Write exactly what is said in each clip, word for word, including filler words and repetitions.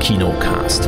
Kinocast.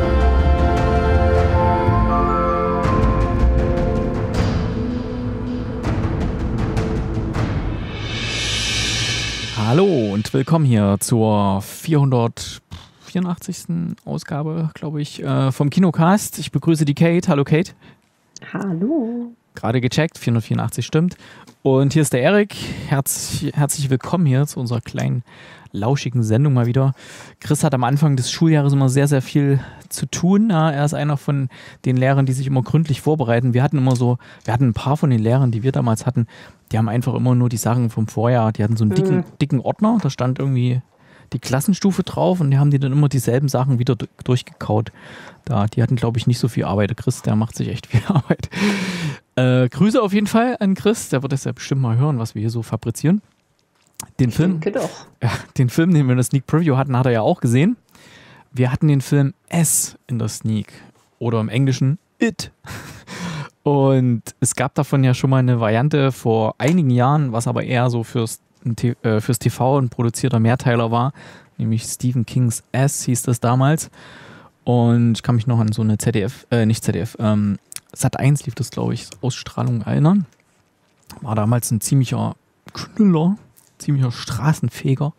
Hallo und willkommen hier zur vierhundertvierundachtzigsten Ausgabe, glaube ich, äh, vom Kinocast. Ich begrüße die Kate. Hallo Kate. Hallo. Gerade gecheckt, vierhundertvierundachtzig stimmt. Und hier ist der Erik. Herz, herzlich willkommen hier zu unserer kleinen, lauschigen Sendung mal wieder. Chris hat am Anfang des Schuljahres immer sehr, sehr viel zu tun. Ja, er ist einer von den Lehrern, die sich immer gründlich vorbereiten. Wir hatten immer so, wir hatten ein paar von den Lehrern, die wir damals hatten, die haben einfach immer nur die Sachen vom Vorjahr, die hatten so einen dicken, mhm. dicken Ordner, da stand irgendwie die Klassenstufe drauf und die haben die dann immer dieselben Sachen wieder durchgekaut. Da, die hatten, glaube ich, nicht so viel Arbeit. Chris, der macht sich echt viel Arbeit. Äh, Grüße auf jeden Fall an Chris, der wird das ja bestimmt mal hören, was wir hier so fabrizieren. Den ich Film, denke doch. Ja, den Film, den wir in der Sneak Preview hatten, hat er ja auch gesehen. Wir hatten den Film S in der Sneak oder im Englischen It. Und es gab davon ja schon mal eine Variante vor einigen Jahren, was aber eher so fürs, äh, fürs T V ein produzierter Mehrteiler war, nämlich Stephen Kings S hieß das damals. Und ich kann mich noch an so eine Z D F, äh, nicht Z D F, ähm, Sat eins lief das, glaube ich, Ausstrahlung erinnern. War damals ein ziemlicher Knüller, ziemlicher Straßenfeger.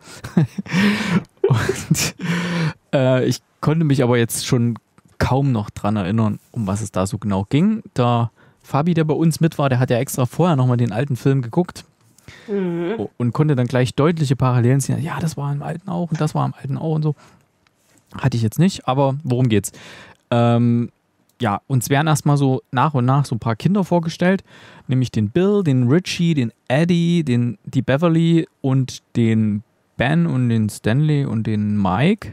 Und äh, ich konnte mich aber jetzt schon kaum noch dran erinnern, um was es da so genau ging. Der Fabi, der bei uns mit war, der hat ja extra vorher nochmal den alten Film geguckt mhm. und konnte dann gleich deutliche Parallelen sehen. Ja, das war im alten auch und das war im alten auch und so. Hatte ich jetzt nicht, aber worum geht's? Ähm, ja, uns werden erstmal so nach und nach so ein paar Kinder vorgestellt, nämlich den Bill, den Richie, den Eddie, den, die Beverly und den Ben und den Stanley und den Mike.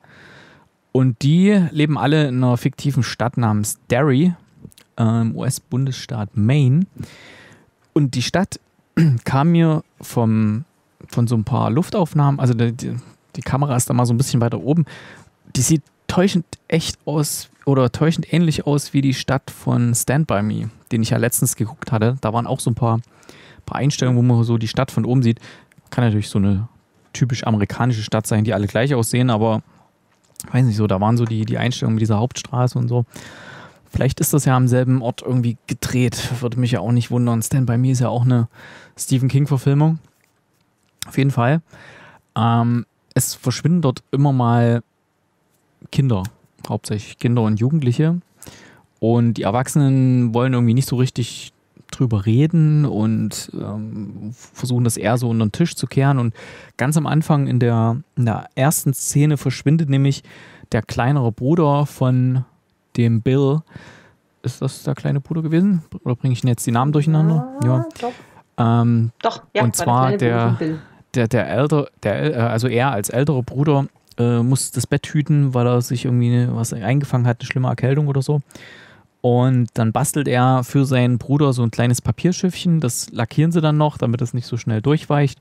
Und die leben alle in einer fiktiven Stadt namens Derry, äh, im U S-Bundesstaat Maine. Und die Stadt kam mir vom, von so ein paar Luftaufnahmen, also die, die, die Kamera ist da mal so ein bisschen weiter oben, die sieht täuschend echt aus oder täuschend ähnlich aus wie die Stadt von Stand By Me, den ich ja letztens geguckt hatte. Da waren auch so ein paar, paar Einstellungen, wo man so die Stadt von oben sieht. Kann natürlich so eine typisch amerikanische Stadt sein, die alle gleich aussehen, aber weiß nicht so, da waren so die, die Einstellungen mit dieser Hauptstraße und so. Vielleicht ist das ja am selben Ort irgendwie gedreht. Würde mich ja auch nicht wundern. Stand By Me ist ja auch eine Stephen King-Verfilmung. Auf jeden Fall. Ähm, es verschwinden dort immer mal Kinder, hauptsächlich Kinder und Jugendliche. Und die Erwachsenen wollen irgendwie nicht so richtig drüber reden und ähm, versuchen das eher so unter den Tisch zu kehren. Und ganz am Anfang in der, in der ersten Szene verschwindet nämlich der kleinere Bruder von dem Bill. Ist das der kleine Bruder gewesen? Oder bringe ich denn jetzt die Namen durcheinander? Ja, ja. Doch. Ähm, doch, ja. Und zwar der, der, der, der ältere, der, also er als älterer Bruder äh, muss das Bett hüten, weil er sich irgendwie was eingefangen hat, eine schlimme Erkältung oder so. Und dann bastelt er für seinen Bruder so ein kleines Papierschiffchen, das lackieren sie dann noch, damit es nicht so schnell durchweicht.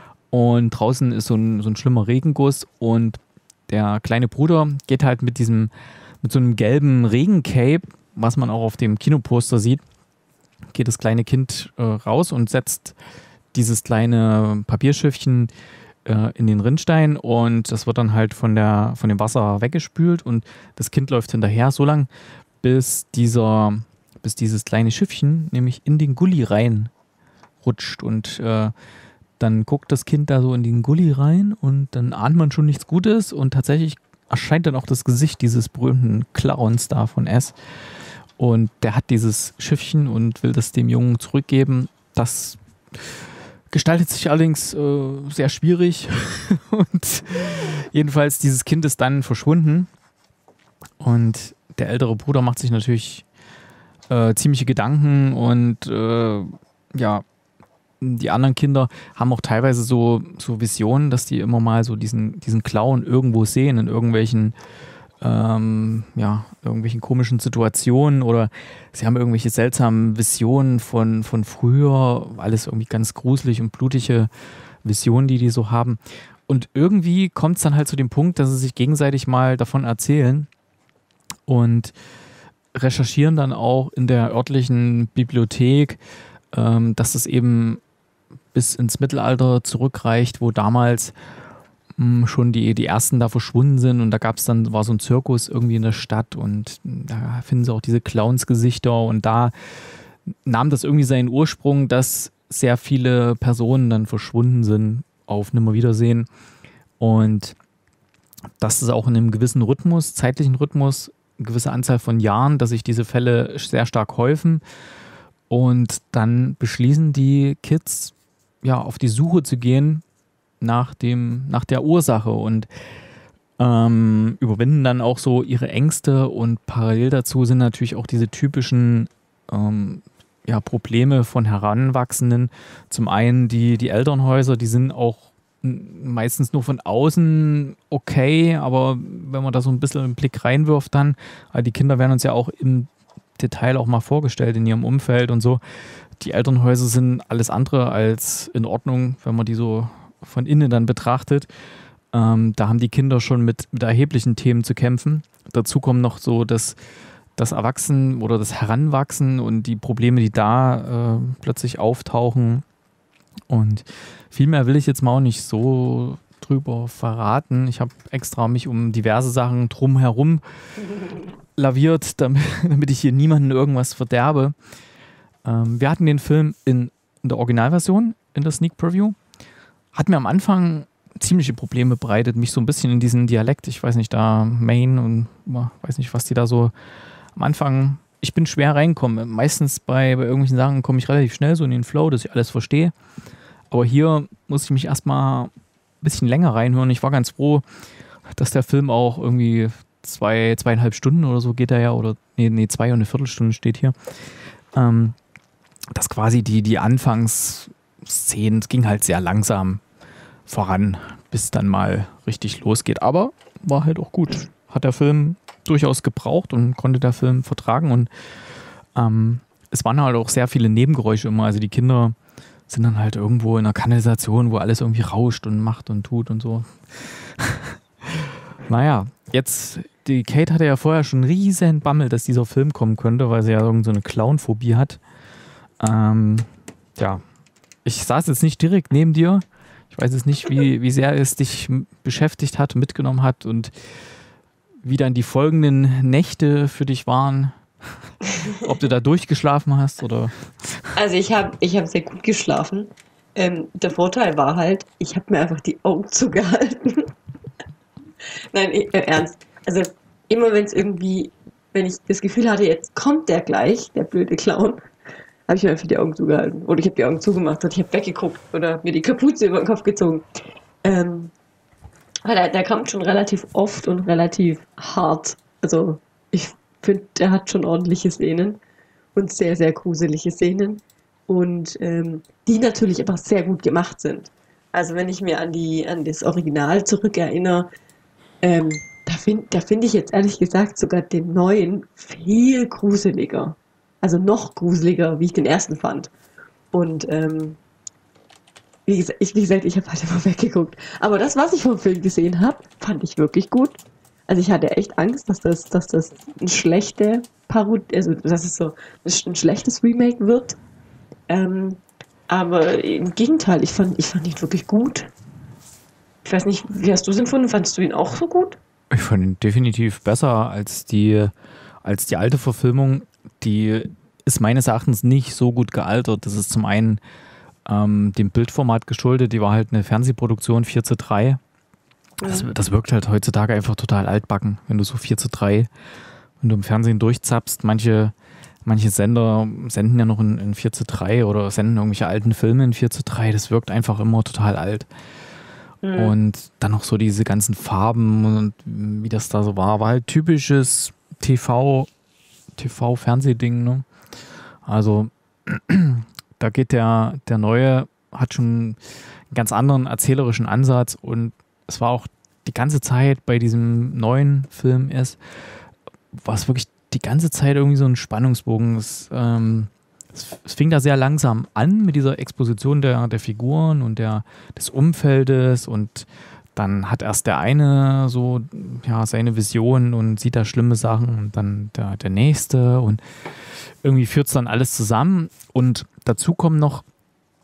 Und draußen ist so ein, so ein schlimmer Regenguss und der kleine Bruder geht halt mit diesem, mit so einem gelben Regencape, was man auch auf dem Kinoposter sieht, geht das kleine Kind äh, raus und setzt dieses kleine Papierschiffchen äh, in den Rinnstein und das wird dann halt von, der, von dem Wasser weggespült und das Kind läuft hinterher so lang, bis dieser, bis dieses kleine Schiffchen nämlich in den Gully rein rutscht und äh, dann guckt das Kind da so in den Gully rein und dann ahnt man schon nichts Gutes und tatsächlich erscheint dann auch das Gesicht dieses berühmten Clowns da von S. Und der hat dieses Schiffchen und will das dem Jungen zurückgeben. Das gestaltet sich allerdings äh, sehr schwierig und jedenfalls dieses Kind ist dann verschwunden und der ältere Bruder macht sich natürlich äh, ziemliche Gedanken und äh, ja, die anderen Kinder haben auch teilweise so, so Visionen, dass die immer mal so diesen, diesen Clown irgendwo sehen, in irgendwelchen, ähm, ja, irgendwelchen komischen Situationen oder sie haben irgendwelche seltsamen Visionen von, von früher, alles irgendwie ganz gruselig und blutige Visionen, die die so haben. Und irgendwie kommt es dann halt zu dem Punkt, dass sie sich gegenseitig mal davon erzählen und recherchieren dann auch in der örtlichen Bibliothek, ähm, dass es eben bis ins Mittelalter zurückreicht, wo damals mh, schon die, die ersten da verschwunden sind und da gab es dann, war so ein Zirkus irgendwie in der Stadt und da finden sie auch diese Clownsgesichter und da nahm das irgendwie seinen Ursprung, dass sehr viele Personen dann verschwunden sind auf Nimmerwiedersehen und das ist auch in einem gewissen Rhythmus, zeitlichen Rhythmus, eine gewisse Anzahl von Jahren, dass sich diese Fälle sehr stark häufen und dann beschließen die Kids, ja, auf die Suche zu gehen nach dem, nach der Ursache und ähm, überwinden dann auch so ihre Ängste und parallel dazu sind natürlich auch diese typischen ähm, ja, Probleme von Heranwachsenden. Zum einen die, die Elternhäuser, die sind auch meistens nur von außen okay, aber wenn man da so ein bisschen einen Blick reinwirft dann, die Kinder werden uns ja auch im Detail auch mal vorgestellt in ihrem Umfeld und so. Die Elternhäuser sind alles andere als in Ordnung, wenn man die so von innen dann betrachtet. Ähm, da haben die Kinder schon mit, mit erheblichen Themen zu kämpfen. Dazu kommen noch so das, das Erwachsen oder das Heranwachsen und die Probleme, die da äh, plötzlich auftauchen. Und viel mehr will ich jetzt mal auch nicht so drüber verraten. Ich habe extra mich um diverse Sachen drumherum laviert, damit, damit ich hier niemandem irgendwas verderbe. Ähm, wir hatten den Film in, in der Originalversion, in der Sneak Preview. Hat mir am Anfang ziemliche Probleme bereitet, mich so ein bisschen in diesen Dialekt, ich weiß nicht, da Maine und weiß nicht, was die da so am Anfang, ich bin schwer reingekommen. Meistens bei, bei irgendwelchen Sachen komme ich relativ schnell so in den Flow, dass ich alles verstehe. Aber hier muss ich mich erstmal ein bisschen länger reinhören. Ich war ganz froh, dass der Film auch irgendwie zwei, zweieinhalb Stunden oder so geht er ja, oder nee, nee, zwei und eine Viertelstunde steht hier. Ähm, dass quasi die, die Anfangsszenen, es ging halt sehr langsam voran, bis dann mal richtig losgeht. Aber war halt auch gut. Hat der Film durchaus gebraucht und konnte der Film vertragen. Und ähm, es waren halt auch sehr viele Nebengeräusche immer. Also die Kinder sind dann halt irgendwo in einer Kanalisation, wo alles irgendwie rauscht und macht und tut und so. Naja, jetzt, die Kate hatte ja vorher schon riesen Bammel, dass dieser Film kommen könnte, weil sie ja irgend so eine Clown-Phobie hat. Ähm, ja, ich saß jetzt nicht direkt neben dir. Ich weiß jetzt nicht, wie, wie sehr es dich beschäftigt hat, mitgenommen hat und wie dann die folgenden Nächte für dich waren. Ob du da durchgeschlafen hast oder? Also ich habe ich hab sehr gut geschlafen. Ähm, der Vorteil war halt, ich habe mir einfach die Augen zugehalten. Nein, äh, ernst. Also immer wenn es irgendwie, wenn ich das Gefühl hatte, jetzt kommt der gleich, der blöde Clown, habe ich mir einfach die Augen zugehalten. Oder ich habe die Augen zugemacht und ich habe weggeguckt oder mir die Kapuze über den Kopf gezogen. Ähm, der, der kommt schon relativ oft und relativ hart. Also ich finde, der hat schon ordentliche Szenen und sehr, sehr gruselige Szenen. Und ähm, die natürlich aber sehr gut gemacht sind. Also wenn ich mir an, die, an das Original zurückerinnere, ähm, da finde da find ich jetzt ehrlich gesagt sogar den neuen viel gruseliger. Also noch gruseliger, wie ich den ersten fand. Und ähm, wie gesagt, ich, wie gesagt, ich habe halt immer weggeguckt. Aber das, was ich vom Film gesehen habe, fand ich wirklich gut. Also ich hatte echt Angst, dass das, dass das ein schlechte Parodie, also dass es so ein schlechtes Remake wird. Ähm, aber im Gegenteil, ich fand, ich fand ihn wirklich gut. Ich weiß nicht, wie hast du es empfunden? Fandest du ihn auch so gut? Ich fand ihn definitiv besser als die, als die alte Verfilmung. Die ist meines Erachtens nicht so gut gealtert. Das ist zum einen ähm, dem Bildformat geschuldet. Die war halt eine Fernsehproduktion vier zu drei. Das, das wirkt halt heutzutage einfach total altbacken, wenn du so vier zu drei, wenn du im Fernsehen durchzappst. Manche, manche Sender senden ja noch in, in vier zu drei oder senden irgendwelche alten Filme in vier zu drei. Das wirkt einfach immer total alt. Mhm. Und dann noch so diese ganzen Farben und wie das da so war, war halt typisches T V, T V-Fernsehding, ne? Also da geht der, der neue, hat schon einen ganz anderen erzählerischen Ansatz und es war auch die ganze Zeit bei diesem neuen Film erst, war es wirklich die ganze Zeit irgendwie so ein Spannungsbogen. Es, ähm, es, es fing da sehr langsam an mit dieser Exposition der, der Figuren und der, des Umfeldes und dann hat erst der eine so ja, seine Vision und sieht da schlimme Sachen und dann der, der nächste und irgendwie führt es dann alles zusammen und dazu kommen noch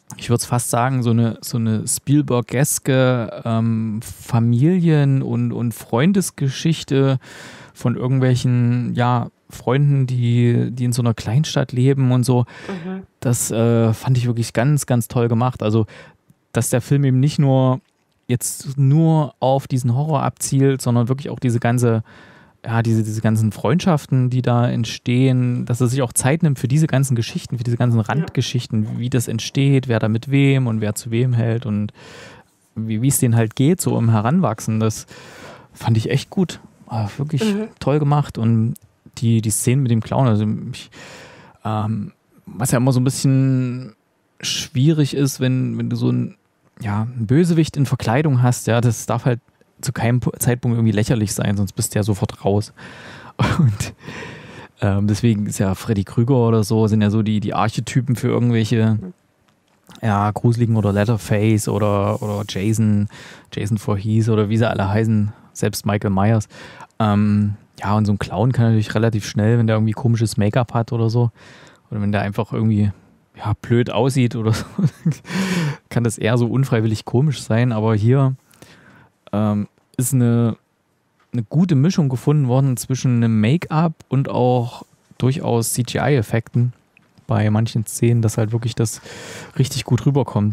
ich würde es fast sagen, so eine, so eine Spielberg-eske ähm, Familien- und, und Freundesgeschichte von irgendwelchen, ja, Freunden, die, die in so einer Kleinstadt leben und so. Mhm. Das äh, fand ich wirklich ganz, ganz toll gemacht. Also, dass der Film eben nicht nur jetzt nur auf diesen Horror abzielt, sondern wirklich auch diese ganze, ja, diese, diese ganzen Freundschaften, die da entstehen, dass er sich auch Zeit nimmt für diese ganzen Geschichten, für diese ganzen Randgeschichten, wie das entsteht, wer da mit wem und wer zu wem hält und wie, wie es denen halt geht, so im Heranwachsen. Das fand ich echt gut. Aber wirklich Mhm. toll gemacht. Und die, die Szenen mit dem Clown, also ich, ähm, was ja immer so ein bisschen schwierig ist, wenn, wenn du so ein, ja, ein Bösewicht in Verkleidung hast, ja, das darf halt zu keinem Zeitpunkt irgendwie lächerlich sein, sonst bist du ja sofort raus. Und ähm, deswegen ist ja Freddy Krüger oder so, sind ja so die, die Archetypen für irgendwelche ja, gruseligen oder Leatherface oder, oder Jason, Jason Voorhees oder wie sie alle heißen, selbst Michael Myers. Ähm, ja, und so ein Clown kann natürlich relativ schnell, wenn der irgendwie komisches Make-up hat oder so, oder wenn der einfach irgendwie ja, blöd aussieht oder so, kann das eher so unfreiwillig komisch sein, aber hier ähm, ist eine, eine gute Mischung gefunden worden zwischen einem Make-up und auch durchaus C G I-Effekten bei manchen Szenen, dass halt wirklich das richtig gut rüberkommt.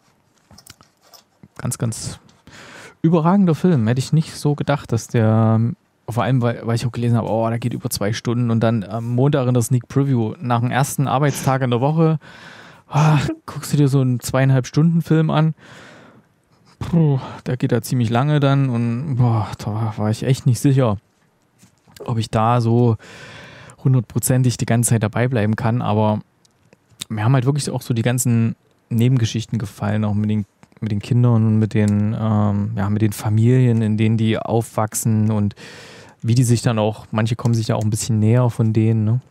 Ganz, ganz überragender Film. Hätte ich nicht so gedacht, dass der, vor allem, weil, weil ich auch gelesen habe, oh, der geht über zwei Stunden und dann am Montag in der Sneak Preview, nach dem ersten Arbeitstag in der Woche, oh, guckst du dir so einen zweieinhalb Stunden Film an. Puh, der geht da ziemlich lange dann und boah, da war ich echt nicht sicher, ob ich da so hundertprozentig die ganze Zeit dabei bleiben kann, aber mir haben halt wirklich auch so die ganzen Nebengeschichten gefallen, auch mit den, mit den Kindern und mit den, ähm, ja, mit den Familien, in denen die aufwachsen und wie die sich dann auch, manche kommen sich ja auch ein bisschen näher von denen, ne?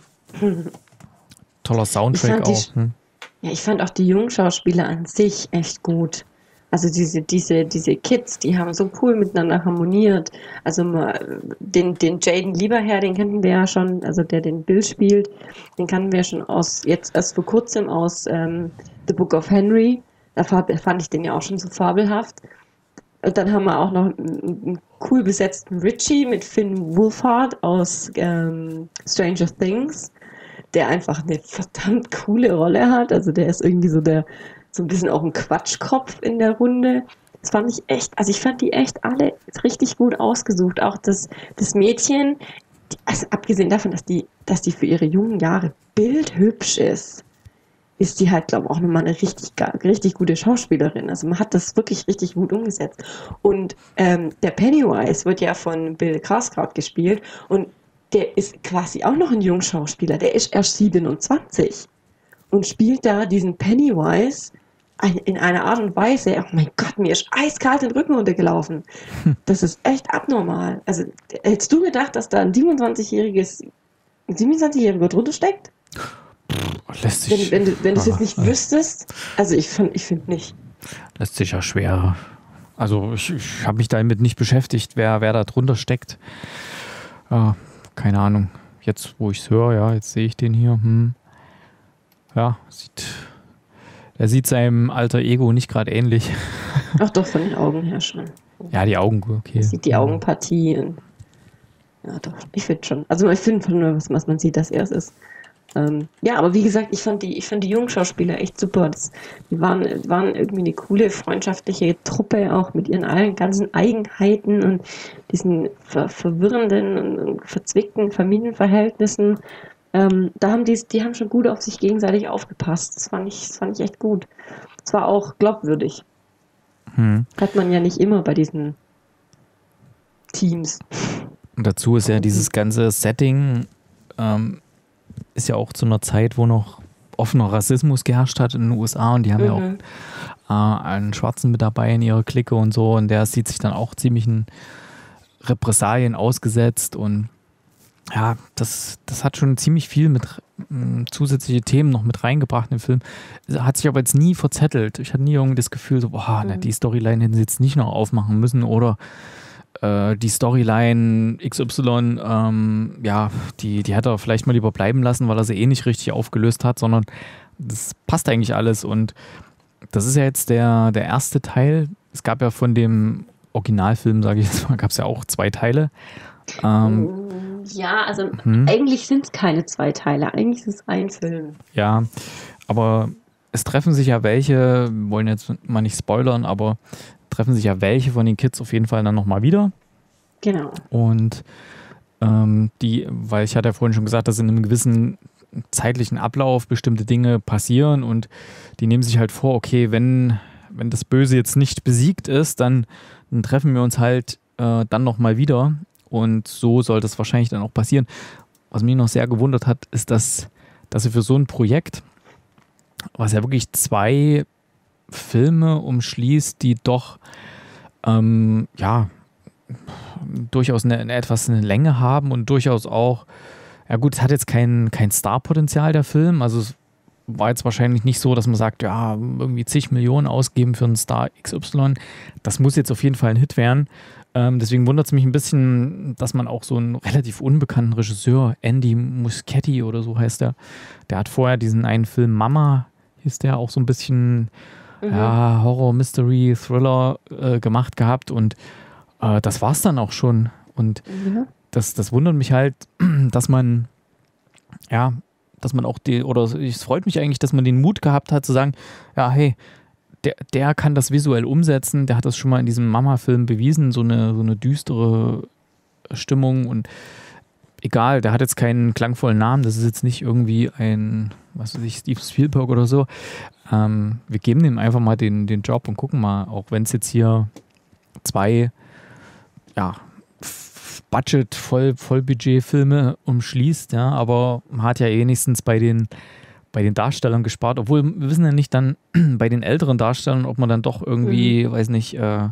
Toller Soundtrack die, auch. Hm? Ja, ich fand auch die Jungschauspieler an sich echt gut. Also diese, diese, diese Kids, die haben so cool miteinander harmoniert. Also mal, den, den Jaden Lieberherr, den kannten wir ja schon, also der den Bill spielt, den kannten wir ja schon aus, jetzt erst vor kurzem aus ähm, The Book of Henry. Da fand ich den ja auch schon so fabelhaft. Und dann haben wir auch noch einen, einen cool besetzten Richie mit Finn Wolfhard aus ähm, Stranger Things, der einfach eine verdammt coole Rolle hat. Also der ist irgendwie so der so ein bisschen auch ein Quatschkopf in der Runde. Das fand ich echt, also ich fand die echt alle richtig gut ausgesucht. Auch das, das Mädchen, die, also abgesehen davon, dass die, dass die für ihre jungen Jahre bildhübsch ist, ist die halt, glaube ich, auch nochmal eine richtig, richtig gute Schauspielerin. Also man hat das wirklich richtig gut umgesetzt. Und ähm, der Pennywise wird ja von Bill Skarsgård gespielt und der ist quasi auch noch ein Jungschauspieler. Der ist erst siebenundzwanzig und spielt da diesen Pennywise in einer Art und Weise, oh mein Gott, mir ist eiskalt den Rücken runtergelaufen. Das ist echt abnormal. Also, hättest du gedacht, dass da ein siebenundzwanzigjähriges, ein siebenundzwanzigjähriger drunter steckt? Lässt sich, wenn, wenn, du, wenn du es jetzt nicht wüsstest, also ich, ich finde nicht. Lässt sich ja schwer. Also ich, ich habe mich damit nicht beschäftigt, wer, wer da drunter steckt. Ja, keine Ahnung. Jetzt, wo ich es höre, ja, jetzt sehe ich den hier. Hm. Ja, sieht, er sieht seinem alter Ego nicht gerade ähnlich. Ach doch, von den Augen her schon. Ja, die Augen, okay. Man sieht die Augenpartie. Und ja, doch, ich finde schon. Also ich finde von nur, was, was man sieht, dass er es ist. Ähm, ja, aber wie gesagt, ich fand die, ich fand die jungen Schauspieler echt super. Das, die waren, waren irgendwie eine coole, freundschaftliche Truppe, auch mit ihren allen ganzen Eigenheiten und diesen ver verwirrenden und verzwickten Familienverhältnissen. Ähm, da haben die, die haben schon gut auf sich gegenseitig aufgepasst. Das fand ich, das fand ich echt gut. Es war auch glaubwürdig. Hm. Hat man ja nicht immer bei diesen Teams. Und dazu ist ja dieses ganze Setting ähm, ist ja auch zu einer Zeit, wo noch offener Rassismus geherrscht hat in den U S A und die haben mhm. ja auch äh, einen Schwarzen mit dabei in ihrer Clique und so und der sieht sich dann auch ziemlichen Repressalien ausgesetzt und ja, das, das hat schon ziemlich viel mit m, zusätzliche Themen noch mit reingebracht in den Film. Hat sich aber jetzt nie verzettelt. Ich hatte nie irgendwie das Gefühl, so, boah, mhm. na, die Storyline hätten sie jetzt nicht noch aufmachen müssen oder äh, die Storyline X Y, ähm, ja, die, die hätte er vielleicht mal lieber bleiben lassen, weil er sie eh nicht richtig aufgelöst hat, sondern das passt eigentlich alles und das ist ja jetzt der, der erste Teil. Es gab ja von dem Originalfilm, sage ich jetzt mal, gab es ja auch zwei Teile. Ähm, ja, also hm. eigentlich sind es keine zwei Teile, eigentlich ist es ein Film. Ja, aber es treffen sich ja welche, wir wollen jetzt mal nicht spoilern, aber treffen sich ja welche von den Kids auf jeden Fall dann nochmal wieder. Genau. Und ähm, die, weil ich hatte ja vorhin schon gesagt, dass in einem gewissen zeitlichen Ablauf bestimmte Dinge passieren und die nehmen sich halt vor, okay, wenn, wenn das Böse jetzt nicht besiegt ist, dann, dann treffen wir uns halt äh, dann nochmal wieder und so soll das wahrscheinlich dann auch passieren. Was mich noch sehr gewundert hat, ist, dass, dass sie für so ein Projekt, was ja wirklich zwei Filme umschließt, die doch ähm, ja durchaus eine, eine etwas eine Länge haben und durchaus auch, ja gut, es hat jetzt kein, kein Star-Potenzial, der Film, also es war jetzt wahrscheinlich nicht so, dass man sagt, ja, irgendwie zig Millionen ausgeben für einen Star X Y, das muss jetzt auf jeden Fall ein Hit werden. Ähm, deswegen wundert es mich ein bisschen, dass man auch so einen relativ unbekannten Regisseur, Andy Muschietti oder so heißt der, der hat vorher diesen einen Film Mama, hieß der, auch so ein bisschen mhm. ja, Horror, Mystery, Thriller äh, gemacht gehabt und äh, das war es dann auch schon. Und mhm. das, das wundert mich halt, dass man ja, dass man auch die, oder es freut mich eigentlich, dass man den Mut gehabt hat zu sagen, ja, hey, der, der kann das visuell umsetzen, der hat das schon mal in diesem Mama-Film bewiesen, so eine, so eine düstere Stimmung und egal, der hat jetzt keinen klangvollen Namen, das ist jetzt nicht irgendwie ein, was weiß ich, Steve Spielberg oder so. Ähm, wir geben dem einfach mal den, den Job und gucken mal, auch wenn es jetzt hier zwei, ja, Budget, Voll, Vollbudget-Filme umschließt, ja, aber man hat ja wenigstens bei den, bei den Darstellern gespart, obwohl wir wissen ja nicht dann bei den älteren Darstellern, ob man dann doch irgendwie, mhm. weiß nicht, äh,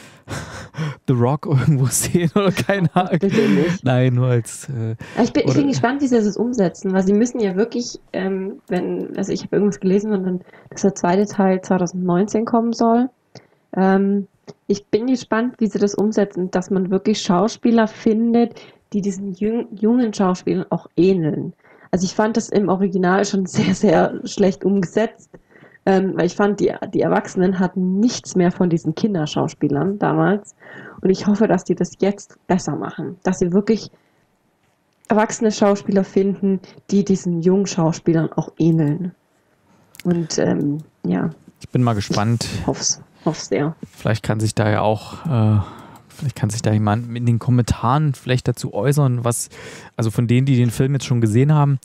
The Rock irgendwo sehen oder keine Ahnung. Bitte nicht. Nein, nur als... Äh, ich, bin, ich bin gespannt, wie sie das umsetzen, weil sie müssen ja wirklich, ähm, wenn, also ich habe irgendwas gelesen und dann, dass der zweite Teil zwanzig neunzehn kommen soll. Ähm, ich bin gespannt, wie sie das umsetzen, dass man wirklich Schauspieler findet, die diesen jüng, jungen Schauspielern auch ähneln. Also ich fand das im Original schon sehr, sehr schlecht umgesetzt, ähm, weil ich fand, die, die Erwachsenen hatten nichts mehr von diesen Kinderschauspielern damals. Und ich hoffe, dass die das jetzt besser machen. Dass sie wirklich erwachsene Schauspieler finden, die diesen jungen Schauspielern auch ähneln. Und ähm, ja. Ich bin mal gespannt. Ich hoffe es sehr. Vielleicht kann sich da ja auch, äh, vielleicht kann sich da jemand in den Kommentaren vielleicht dazu äußern, was, also von denen, die den Film jetzt schon gesehen haben,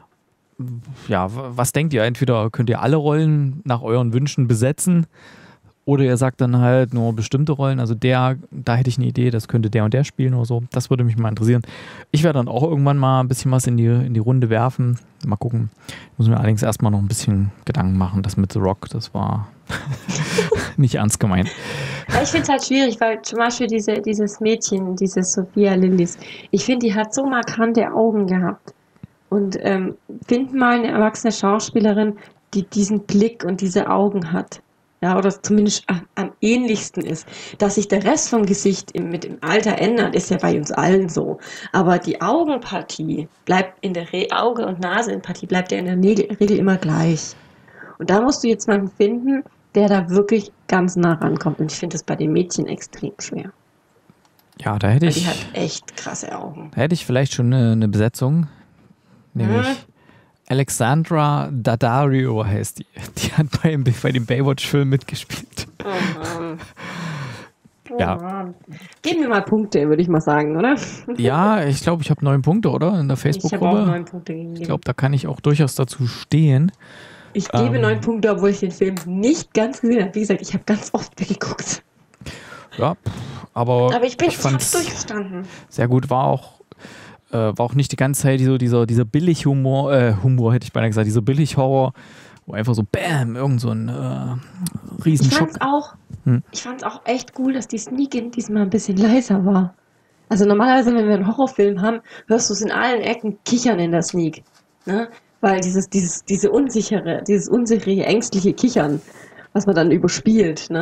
ja, was denkt ihr? Entweder könnt ihr alle Rollen nach euren Wünschen besetzen oder ihr sagt dann halt nur bestimmte Rollen, also der, da hätte ich eine Idee, das könnte der und der spielen oder so. Das würde mich mal interessieren. Ich werde dann auch irgendwann mal ein bisschen was in die, in die Runde werfen. Mal gucken. Ich muss mir allerdings erstmal noch ein bisschen Gedanken machen. Das mit The Rock, das war nicht ernst gemeint. Ja, ich finde es halt schwierig, weil zum Beispiel diese, dieses Mädchen, diese Sophia Lillis, ich finde, die hat so markante Augen gehabt. Und ähm, find mal eine erwachsene Schauspielerin, die diesen Blick und diese Augen hat. Ja, oder zumindest am, am ähnlichsten ist. Dass sich der Rest vom Gesicht im, mit dem Alter ändert, ist ja bei uns allen so. Aber die Augenpartie bleibt in der Re- Auge- und Nasenpartie bleibt ja in der Regel, Regel immer gleich. Und da musst du jetzt jemanden finden, der da wirklich ganz nah rankommt. Und ich finde das bei den Mädchen extrem schwer. Ja, da hätte Weil ich. Die hat echt krasse Augen. Da hätte ich vielleicht schon eine, eine Besetzung. Nämlich. Hm. Alexandra Daddario heißt die. Die hat bei, bei dem Baywatch-Film mitgespielt. Oh Mann. Oh ja. Mann. Geben wir mal Punkte, würde ich mal sagen, oder? Ja, ich glaube, ich habe neun Punkte, oder? In der Facebook-Gruppe. Ich habe auch neun Punkte gegeben. Ich glaube, da kann ich auch durchaus dazu stehen. Ich gebe ähm, neun Punkte, obwohl ich den Film nicht ganz gesehen habe. Wie gesagt, ich habe ganz oft geguckt. Ja, aber, aber ich bin ich fast durchgestanden. Sehr gut, war auch Äh, war auch nicht die ganze Zeit so dieser, dieser Billig-Humor, äh, Humor hätte ich beinahe gesagt, dieser Billig-Horror, wo einfach so Bäm, irgend so ein äh, Riesenschock. Ich fand's auch, hm. ich fand's auch echt cool, dass die Sneak in diesmal ein bisschen leiser war. Also normalerweise, wenn wir einen Horrorfilm haben, hörst du es in allen Ecken kichern in der Sneak. Ne? Weil dieses, dieses, diese unsichere, dieses unsichere, ängstliche Kichern, was man dann überspielt, ne?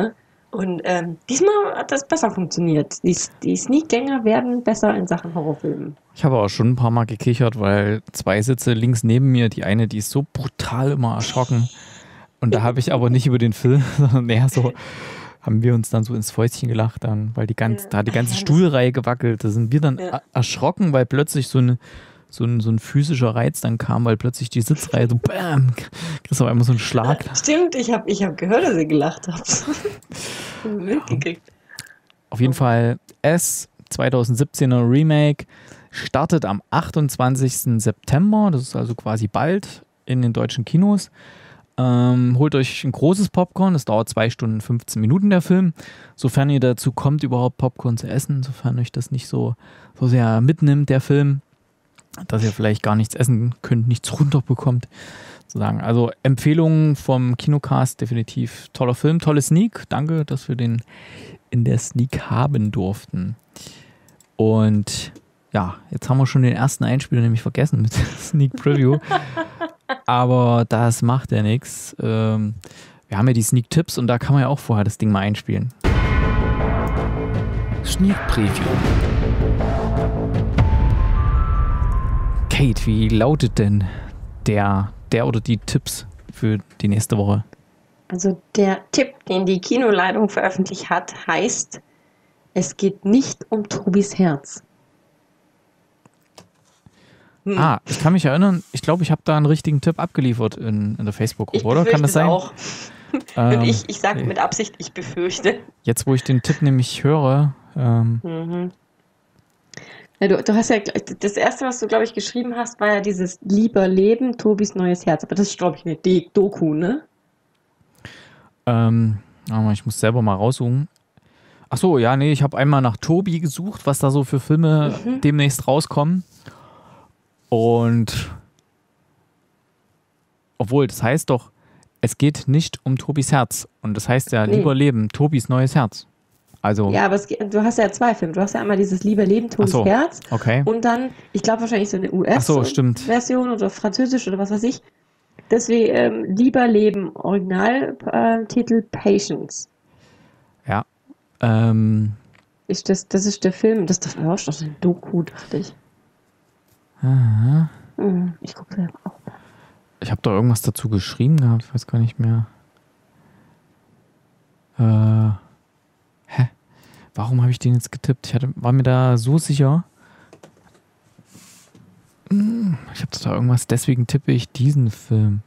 Und ähm, diesmal hat das besser funktioniert. Die, die Sneak-Gänger werden besser in Sachen Horrorfilmen. Ich habe auch schon ein paar Mal gekichert, weil zwei Sitze links neben mir, die eine, die ist so brutal immer erschrocken. Und da habe ich aber nicht über den Film, sondern eher so, haben wir uns dann so ins Fäustchen gelacht, dann, weil die ganz, ja. da hat die ganze ja, Stuhlreihe gewackelt. Da sind wir dann ja. erschrocken, weil plötzlich so, eine, so, ein, so ein physischer Reiz dann kam, weil plötzlich die Sitzreihe so BÄM, kriegst du auf einmal so einen Schlag. Stimmt, ich habe ich hab gehört, dass ihr gelacht habt. Mitgekriegt. Auf jeden Fall S zweitausendsiebzehner Remake startet am achtundzwanzigsten September, das ist also quasi bald in den deutschen Kinos. Ähm, holt euch ein großes Popcorn, das dauert zwei Stunden fünfzehn Minuten der Film, sofern ihr dazu kommt, überhaupt Popcorn zu essen, sofern euch das nicht so, so sehr mitnimmt, der Film, dass ihr vielleicht gar nichts essen könnt, nichts runterbekommt. Sozusagen. Also Empfehlungen vom Kinocast, definitiv toller Film, tolle Sneak, danke, dass wir den in der Sneak haben durften. Und ja, jetzt haben wir schon den ersten Einspieler nämlich vergessen mit Sneak Preview. Aber das macht ja nichts. Ähm, wir haben ja die Sneak-Tipps und da kann man ja auch vorher das Ding mal einspielen. Sneak Preview. Kate, wie lautet denn der, der oder die Tipps für die nächste Woche? Also der Tipp, den die Kinoleitung veröffentlicht hat, heißt, es geht nicht um Tobis Herz. Hm. Ah, ich kann mich erinnern, ich glaube, ich habe da einen richtigen Tipp abgeliefert in, in der Facebook-Gruppe, oder? Kann das sein? Auch. ähm, Und ich, ich sage mit Absicht, ich befürchte. Jetzt, wo ich den Tipp nämlich höre. Ähm, mhm. ja, du, du hast ja, das erste, was du, glaube ich, geschrieben hast, war ja dieses Lieber Leben, Tobis neues Herz. Aber das ist, glaube ich, eine D- Doku, ne? Ähm, aber ich muss selber mal raussuchen. Ach so, ja, nee, ich habe einmal nach Tobi gesucht, was da so für Filme mhm. demnächst rauskommen. Und obwohl, das heißt doch, es geht nicht um Tobis Herz. Und das heißt ja, nee. Lieber Leben, Tobis neues Herz. Also ja, aber es, du hast ja zwei Filme. Du hast ja einmal dieses Lieber Leben, Tobis so, Herz. Okay. Und dann, ich glaube wahrscheinlich so eine U S-Version so, oder Französisch oder was weiß ich. Deswegen ähm, Lieber Leben, Originaltitel äh, Patience. Ja. Ähm. Ist das, das ist der Film, das ist doch auch ein Doku, dachte ich. Aha. Hm, ich gucke selber auch mal. Ich habe da irgendwas dazu geschrieben gehabt, ich weiß gar nicht mehr. Äh. Hä? Warum habe ich den jetzt getippt? Ich hatte, war mir da so sicher. Ich habe da irgendwas, deswegen tippe ich diesen Film.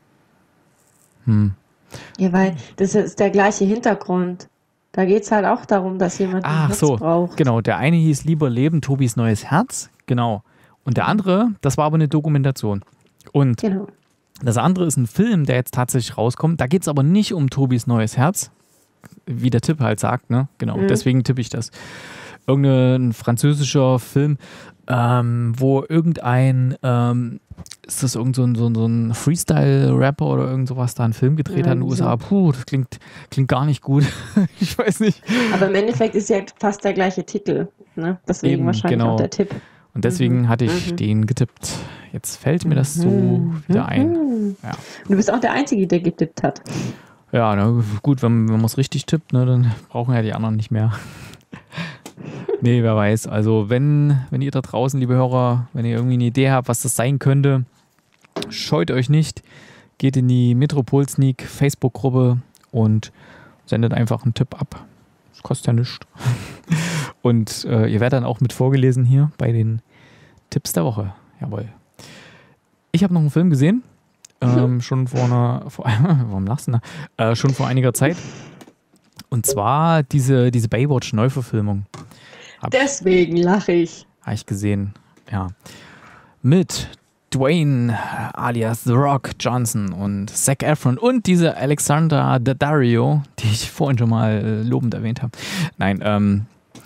Hm. Ja, weil das ist der gleiche Hintergrund. Da geht es halt auch darum, dass jemand ein Herz so, braucht. Genau, der eine hieß Lieber Leben, Tobis neues Herz. Genau. Und der andere, das war aber eine Dokumentation. Und genau. Das andere ist ein Film, der jetzt tatsächlich rauskommt. Da geht es aber nicht um Tobis neues Herz, wie der Tipp halt sagt, ne? Genau, mhm. deswegen tippe ich das. Irgendein französischer Film, ähm, wo irgendein, ähm, ist das irgend so ein, so ein, so ein Freestyle-Rapper oder irgend sowas da einen Film gedreht ja, hat in den U S A. Puh, das klingt, klingt gar nicht gut. Ich weiß nicht. Aber im Endeffekt ist ja fast der gleiche Titel, ne? Deswegen Eben, wahrscheinlich genau. auch der Tipp. Und deswegen mhm. hatte ich mhm. den getippt. Jetzt fällt mir das so mhm. wieder ein. Ja. Du bist auch der Einzige, der getippt hat. Ja, na gut, wenn, wenn man es richtig tippt, ne, dann brauchen ja die anderen nicht mehr. Nee, wer weiß. Also wenn, wenn ihr da draußen, liebe Hörer, wenn ihr irgendwie eine Idee habt, was das sein könnte, scheut euch nicht. Geht in die Metropol Sneak Facebook-Gruppe und sendet einfach einen Tipp ab. Das kostet ja nichts. Und äh, ihr werdet dann auch mit vorgelesen hier bei den Tipps der Woche. Jawohl. Ich habe noch einen Film gesehen. Ähm, schon vor einer, vor, warum lachst du da? Äh, schon vor einiger Zeit. Und zwar diese, diese Baywatch-Neuverfilmung. Deswegen lache ich. Habe ich gesehen, ja. Mit Dwayne alias The Rock Johnson und Zac Efron und diese Alexandra Daddario, die ich vorhin schon mal äh, lobend erwähnt habe. Nein, ähm,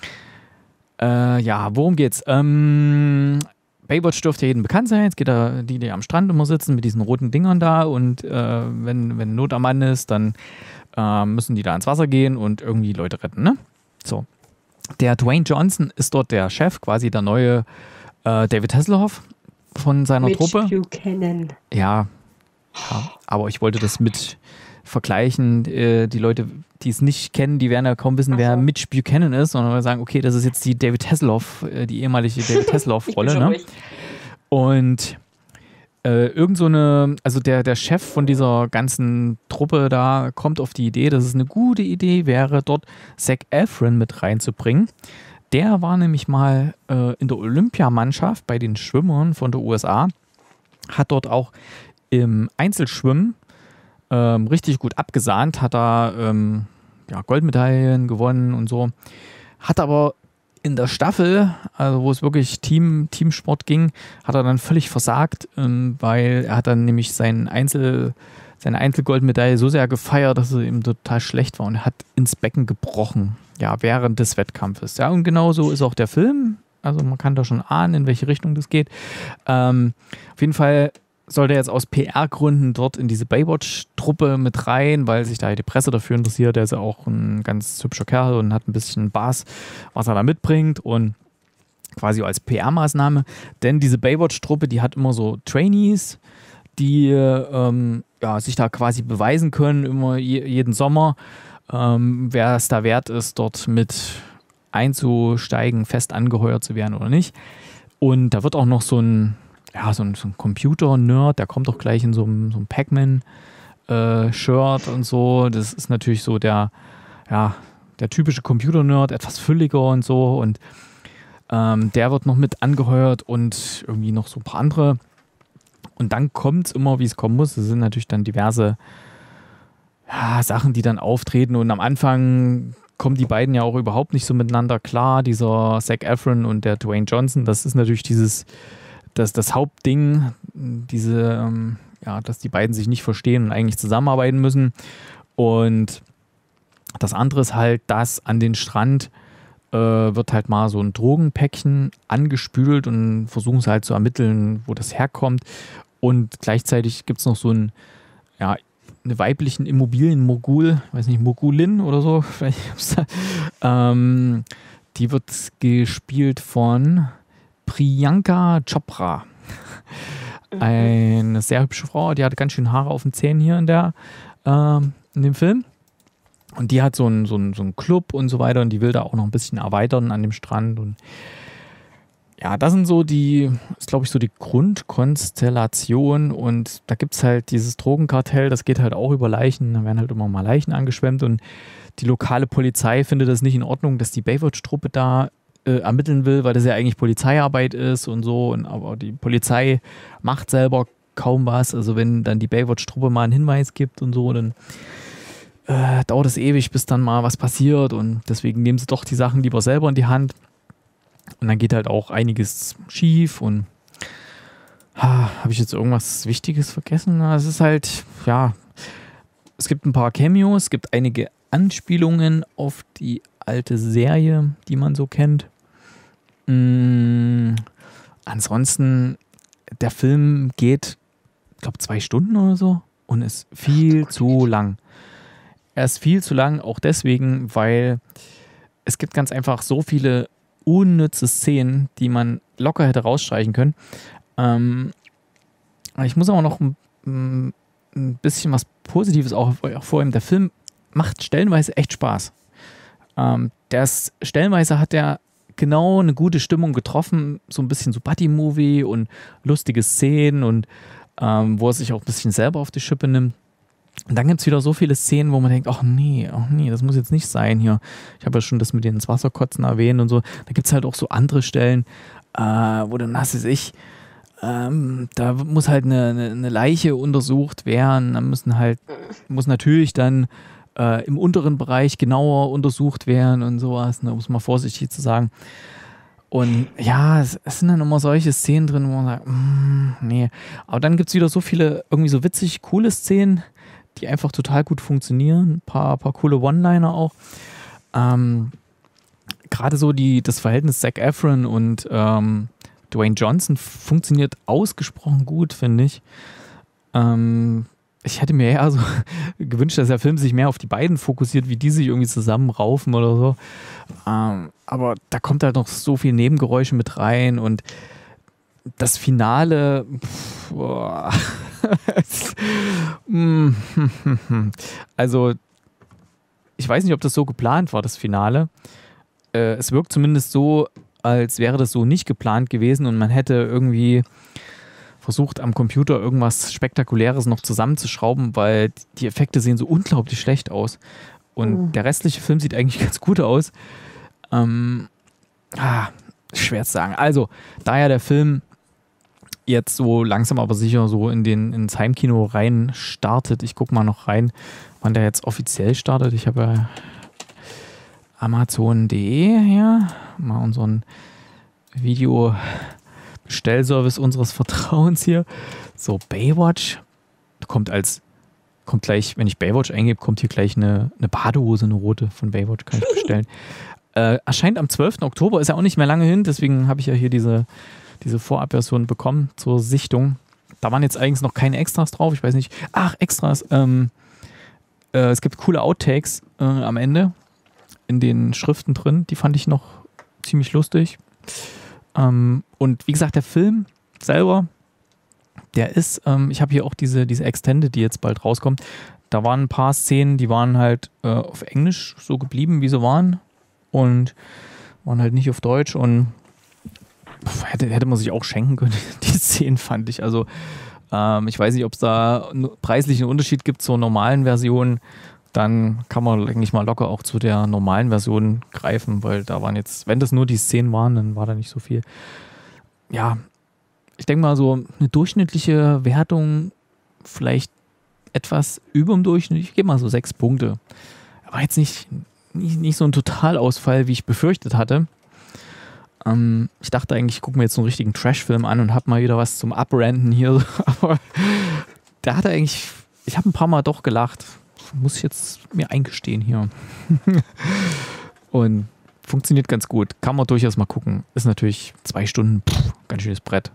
äh, ja, worum geht's? Ähm, Baywatch dürfte jedem bekannt sein. Jetzt geht da die, die am Strand immer sitzen mit diesen roten Dingern da und äh, wenn, wenn Not am Mann ist, dann äh, müssen die da ins Wasser gehen und irgendwie Leute retten, ne? So. Der Dwayne Johnson ist dort der Chef, quasi der neue äh, David Hasselhoff von seiner Mitch Truppe. Buchanan. Ja, ja, aber ich wollte das mit vergleichen. Äh, die Leute, die es nicht kennen, die werden ja kaum wissen, wer Mitch Buchanan ist, sondern wir sagen, okay, das ist jetzt die David Hasselhoff, äh, die ehemalige David Hasselhoff-Rolle. Ne? Und äh, irgend so eine, also der, der Chef von dieser ganzen Truppe da kommt auf die Idee, dass es eine gute Idee wäre, dort Zac Efron mit reinzubringen. Der war nämlich mal äh, in der Olympiamannschaft bei den Schwimmern von der U S A, hat dort auch im Einzelschwimmen ähm, richtig gut abgesahnt, hat da ähm, ja, Goldmedaillen gewonnen und so, hat aber in der Staffel, also wo es wirklich Team, Teamsport ging, hat er dann völlig versagt, ähm, weil er hat dann nämlich sein Einzel, seine Einzelgoldmedaille so sehr gefeiert, dass er ihm total schlecht war und er hat ins Becken gebrochen, ja, während des Wettkampfes. Ja, und genau so ist auch der Film. Also man kann da schon ahnen, in welche Richtung das geht. Ähm, auf jeden Fall soll der jetzt aus P R-Gründen dort in diese Baywatch-Truppe mit rein, weil sich da die Presse dafür interessiert. Der ist ja auch ein ganz hübscher Kerl und hat ein bisschen Bass, was er da mitbringt und quasi als P R-Maßnahme. Denn diese Baywatch-Truppe, die hat immer so Trainees, die ähm, ja, sich da quasi beweisen können, immer je, jeden Sommer, ähm, wer es da wert ist, dort mit einzusteigen, fest angeheuert zu werden oder nicht. Und da wird auch noch so ein Ja, so ein, so ein Computer-Nerd, der kommt doch gleich in so einem, so einem Pac-Man-Shirt äh, und so. Das ist natürlich so der, ja, der typische Computer-Nerd, etwas fülliger und so. Und ähm, der wird noch mit angeheuert und irgendwie noch so ein paar andere. Und dann kommt es immer, wie es kommen muss. Das sind natürlich dann diverse ja, Sachen, die dann auftreten. Und am Anfang kommen die beiden ja auch überhaupt nicht so miteinander klar. Dieser Zac Efron und der Dwayne Johnson, das ist natürlich dieses Das, das Hauptding, diese, ähm, ja, dass die beiden sich nicht verstehen und eigentlich zusammenarbeiten müssen. Und das andere ist halt, dass an den Strand äh, wird halt mal so ein Drogenpäckchen angespült und versuchen sie halt zu ermitteln, wo das herkommt. Und gleichzeitig gibt es noch so einen, ja, eine weiblichen Immobilienmogul, weiß nicht, Mogulin oder so, vielleicht ähm, die wird gespielt von Priyanka Chopra. Eine sehr hübsche Frau, die hat ganz schön Haare auf den Zähnen hier in, der, äh, in dem Film. Und die hat so einen so einen, so einen Club und so weiter und die will da auch noch ein bisschen erweitern an dem Strand. Und ja, das sind so die, ist glaube ich so die Grundkonstellation und da gibt es halt dieses Drogenkartell, das geht halt auch über Leichen, da werden halt immer mal Leichen angeschwemmt und die lokale Polizei findet das nicht in Ordnung, dass die Baywatch-Truppe da Äh, ermitteln will, weil das ja eigentlich Polizeiarbeit ist und so, und, aber die Polizei macht selber kaum was, also wenn dann die Baywatch-Truppe mal einen Hinweis gibt und so, dann äh, dauert es ewig, bis dann mal was passiert und deswegen nehmen sie doch die Sachen lieber selber in die Hand und dann geht halt auch einiges schief und ah, habe ich jetzt irgendwas Wichtiges vergessen? Es ist halt, ja, es gibt ein paar Cameos, es gibt einige Anspielungen auf die alte Serie, die man so kennt. Mm, ansonsten, der Film geht, ich glaube, zwei Stunden oder so und ist viel Ach, zu lang. Er ist viel zu lang, auch deswegen, weil es gibt ganz einfach so viele unnütze Szenen, die man locker hätte rausstreichen können. Ähm, ich muss aber noch ein, ein bisschen was Positives auch vorheben. Der Film macht stellenweise echt Spaß. Ähm, der ist, stellenweise hat er genau eine gute Stimmung getroffen, so ein bisschen so Buddy-Movie und lustige Szenen und ähm, wo er sich auch ein bisschen selber auf die Schippe nimmt. Und dann gibt es wieder so viele Szenen, wo man denkt, ach nee, ach nee, das muss jetzt nicht sein hier. Ich habe ja schon das mit den ins Wasser kotzen erwähnt und so. Da gibt es halt auch so andere Stellen, äh, wo dann, was weiß ich, ähm, da muss halt eine, eine, eine Leiche untersucht werden. Da müssen halt, muss natürlich dann äh, im unteren Bereich genauer untersucht werden und sowas, ne, um es mal vorsichtig zu sagen. Und ja, es, es sind dann immer solche Szenen drin, wo man sagt, mm, nee. Aber dann gibt es wieder so viele irgendwie so witzig, coole Szenen, die einfach total gut funktionieren. Ein paar, paar coole One-Liner auch. Ähm, Gerade so die, das Verhältnis Zac Efron und ähm, Dwayne Johnson funktioniert ausgesprochen gut, finde ich. Ähm, ich hätte mir eher so gewünscht, dass der Film sich mehr auf die beiden fokussiert, wie die sich irgendwie zusammenraufen oder so. Ähm, aber da kommt halt noch so viel Nebengeräusche mit rein und das Finale, pff, boah, Also, ich weiß nicht, ob das so geplant war, das Finale. Äh, es wirkt zumindest so, als wäre das so nicht geplant gewesen und man hätte irgendwie versucht, am Computer irgendwas Spektakuläres noch zusammenzuschrauben, weil die Effekte sehen so unglaublich schlecht aus. Und mhm. der restliche Film sieht eigentlich ganz gut aus. Ähm, ah, schwer zu sagen. Also, da ja der Film jetzt so langsam aber sicher so in den, ins Heimkino rein startet, ich gucke mal noch rein, wann der jetzt offiziell startet. Ich habe ja Amazon punkt de hier, mal unseren Videobestellservice unseres Vertrauens hier. So, Baywatch kommt als, kommt gleich, wenn ich Baywatch eingebe, kommt hier gleich eine, eine Badehose, eine rote von Baywatch, kann ich bestellen. äh, erscheint am zwölften Oktober, ist ja auch nicht mehr lange hin, deswegen habe ich ja hier diese, diese Vorabversion bekommen zur Sichtung. Da waren jetzt eigentlich noch keine Extras drauf, ich weiß nicht. Ach, Extras, ähm, äh, es gibt coole Outtakes äh, am Ende in den Schriften drin, die fand ich noch ziemlich lustig. Ähm, und wie gesagt, der Film selber, der ist, ähm, ich habe hier auch diese, diese Extended, die jetzt bald rauskommt, da waren ein paar Szenen, die waren halt äh, auf Englisch so geblieben, wie sie waren und waren halt nicht auf Deutsch und pff, hätte, hätte man sich auch schenken können, die Szenen fand ich, also ähm, ich weiß nicht, ob es da einen preislichen Unterschied gibt zur normalen Version, dann kann man eigentlich mal locker auch zu der normalen Version greifen, weil da waren jetzt, wenn das nur die Szenen waren, dann war da nicht so viel. Ja, ich denke mal so eine durchschnittliche Wertung, vielleicht etwas über dem Durchschnitt, ich gebe mal so sechs Punkte. Aber jetzt nicht, nicht, nicht so ein Totalausfall, wie ich befürchtet hatte. Ähm, ich dachte eigentlich, ich gucke mir jetzt so einen richtigen Trash-Film an und habe mal wieder was zum Abranden hier. Aber der hatte eigentlich, ich habe ein paar Mal doch gelacht. Muss ich jetzt mir eingestehen hier. Und funktioniert ganz gut. Kann man durchaus mal gucken. Ist natürlich zwei Stunden, pff, ganz schönes Brett.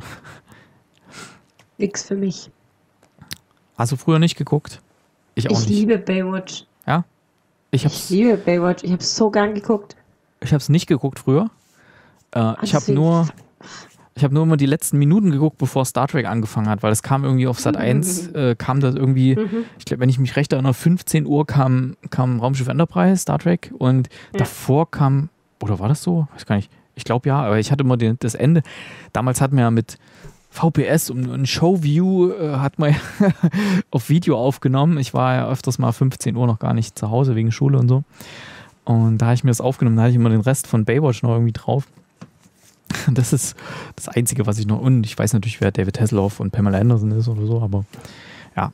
Nix für mich. Hast du früher nicht geguckt? Ich auch ich nicht. Ich liebe Baywatch. Ja? Ich, ich liebe Baywatch. Ich habe es so gern geguckt. Ich habe es nicht geguckt früher. Äh, ich habe nur... Ich habe nur immer die letzten Minuten geguckt, bevor Star Trek angefangen hat, weil es kam irgendwie auf Sat eins, äh, kam das irgendwie, mhm. ich glaube, wenn ich mich recht erinnere, fünfzehn Uhr kam, kam Raumschiff Enterprise, Star Trek und ja. davor kam, oder war das so? Weiß gar nicht. Ich glaube ja, aber ich hatte immer den, das Ende. Damals hatten wir ja mit V P S und, und Showview äh, hat man auf Video aufgenommen. Ich war ja öfters mal fünfzehn Uhr noch gar nicht zu Hause wegen Schule und so. Und da habe ich mir das aufgenommen, da hatte ich immer den Rest von Baywatch noch irgendwie drauf. Das ist das Einzige, was ich noch... Und ich weiß natürlich, wer David Hasselhoff und Pamela Anderson ist oder so, aber ja.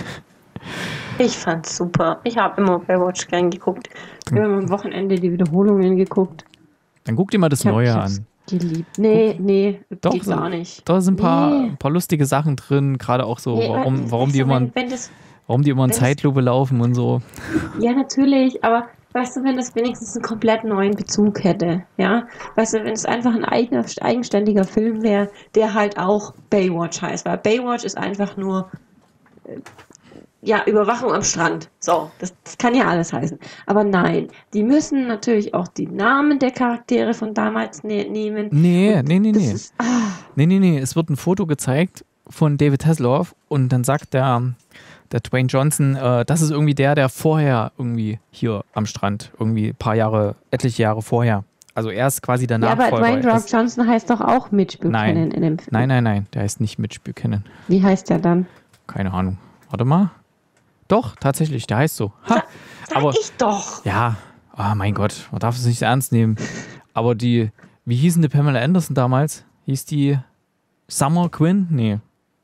Ich fand's super. Ich habe immer Baywatch gern geguckt. Wir haben am Wochenende die Wiederholungen geguckt. Dann guck dir mal das ich hab, Neue ich an. Geliebt. Nee, nee, Doch, geht gar nicht. Da sind ein paar, nee. ein paar lustige Sachen drin, gerade auch so, nee, warum, warum, die so, immer, wenn, wenn das, warum die immer in Zeitlupe laufen und so. Ja, natürlich, aber weißt du, wenn das wenigstens einen komplett neuen Bezug hätte, ja? Weißt du, wenn es einfach ein eigener, eigenständiger Film wäre, der halt auch Baywatch heißt, weil Baywatch ist einfach nur äh, ja, Überwachung am Strand. So, das, das kann ja alles heißen. Aber nein, die müssen natürlich auch die Namen der Charaktere von damals ne- nehmen. Nee, nee, nee, nee. Ist, ah. Nee, nee, nee. Es wird ein Foto gezeigt von David Hasselhoff und dann sagt der, der Dwayne Johnson, äh, das ist irgendwie der, der vorher irgendwie hier am Strand, irgendwie ein paar Jahre, etliche Jahre vorher. Also er ist quasi der Nachfolger. Ja, aber Dwayne Rock Johnson heißt doch auch Mitch Buchanan nein. in dem Film. Nein, nein, nein, der heißt nicht Mitch Buchanan. Wie heißt der dann? Keine Ahnung. Warte mal. Doch, tatsächlich, der heißt so. Ha. Sag, sag aber, ich doch. Ja, oh mein Gott, man darf es nicht ernst nehmen. Aber die, wie hießen die Pamela Anderson damals? Hieß die Summer Quinn? Nee.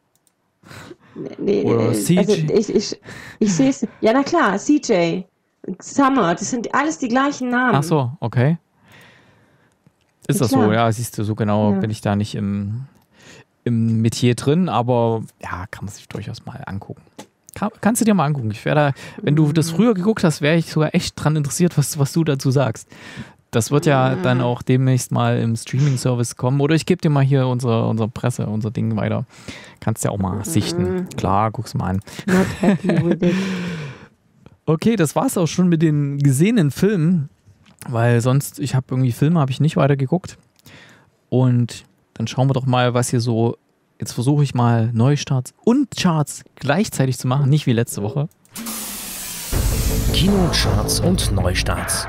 Nee, Oder also C J? ich, ich, ich sehe es. Ja, na klar, C J. Summer, das sind alles die gleichen Namen. Ach so, okay. Ist ja, das klar. so? Ja, siehst du, so genau ja. bin ich da nicht im, im Metier drin, aber ja, kann man sich durchaus mal angucken. Kann, kannst du dir mal angucken. Ich wäre da, wenn du das früher geguckt hast, wäre ich sogar echt dran interessiert, was, was du dazu sagst. Das wird ja dann auch demnächst mal im Streaming-Service kommen. Oder ich gebe dir mal hier unsere, unsere Presse, unser Ding weiter. Kannst ja auch mal sichten. Klar, guck's mal an. Not happy with it. Okay, das war's auch schon mit den gesehenen Filmen. Weil sonst, ich habe irgendwie Filme, habe ich nicht weiter geguckt. Und dann schauen wir doch mal, was hier so Jetzt versuche ich mal Neustarts und Charts gleichzeitig zu machen, nicht wie letzte Woche. Kinocharts und Neustarts.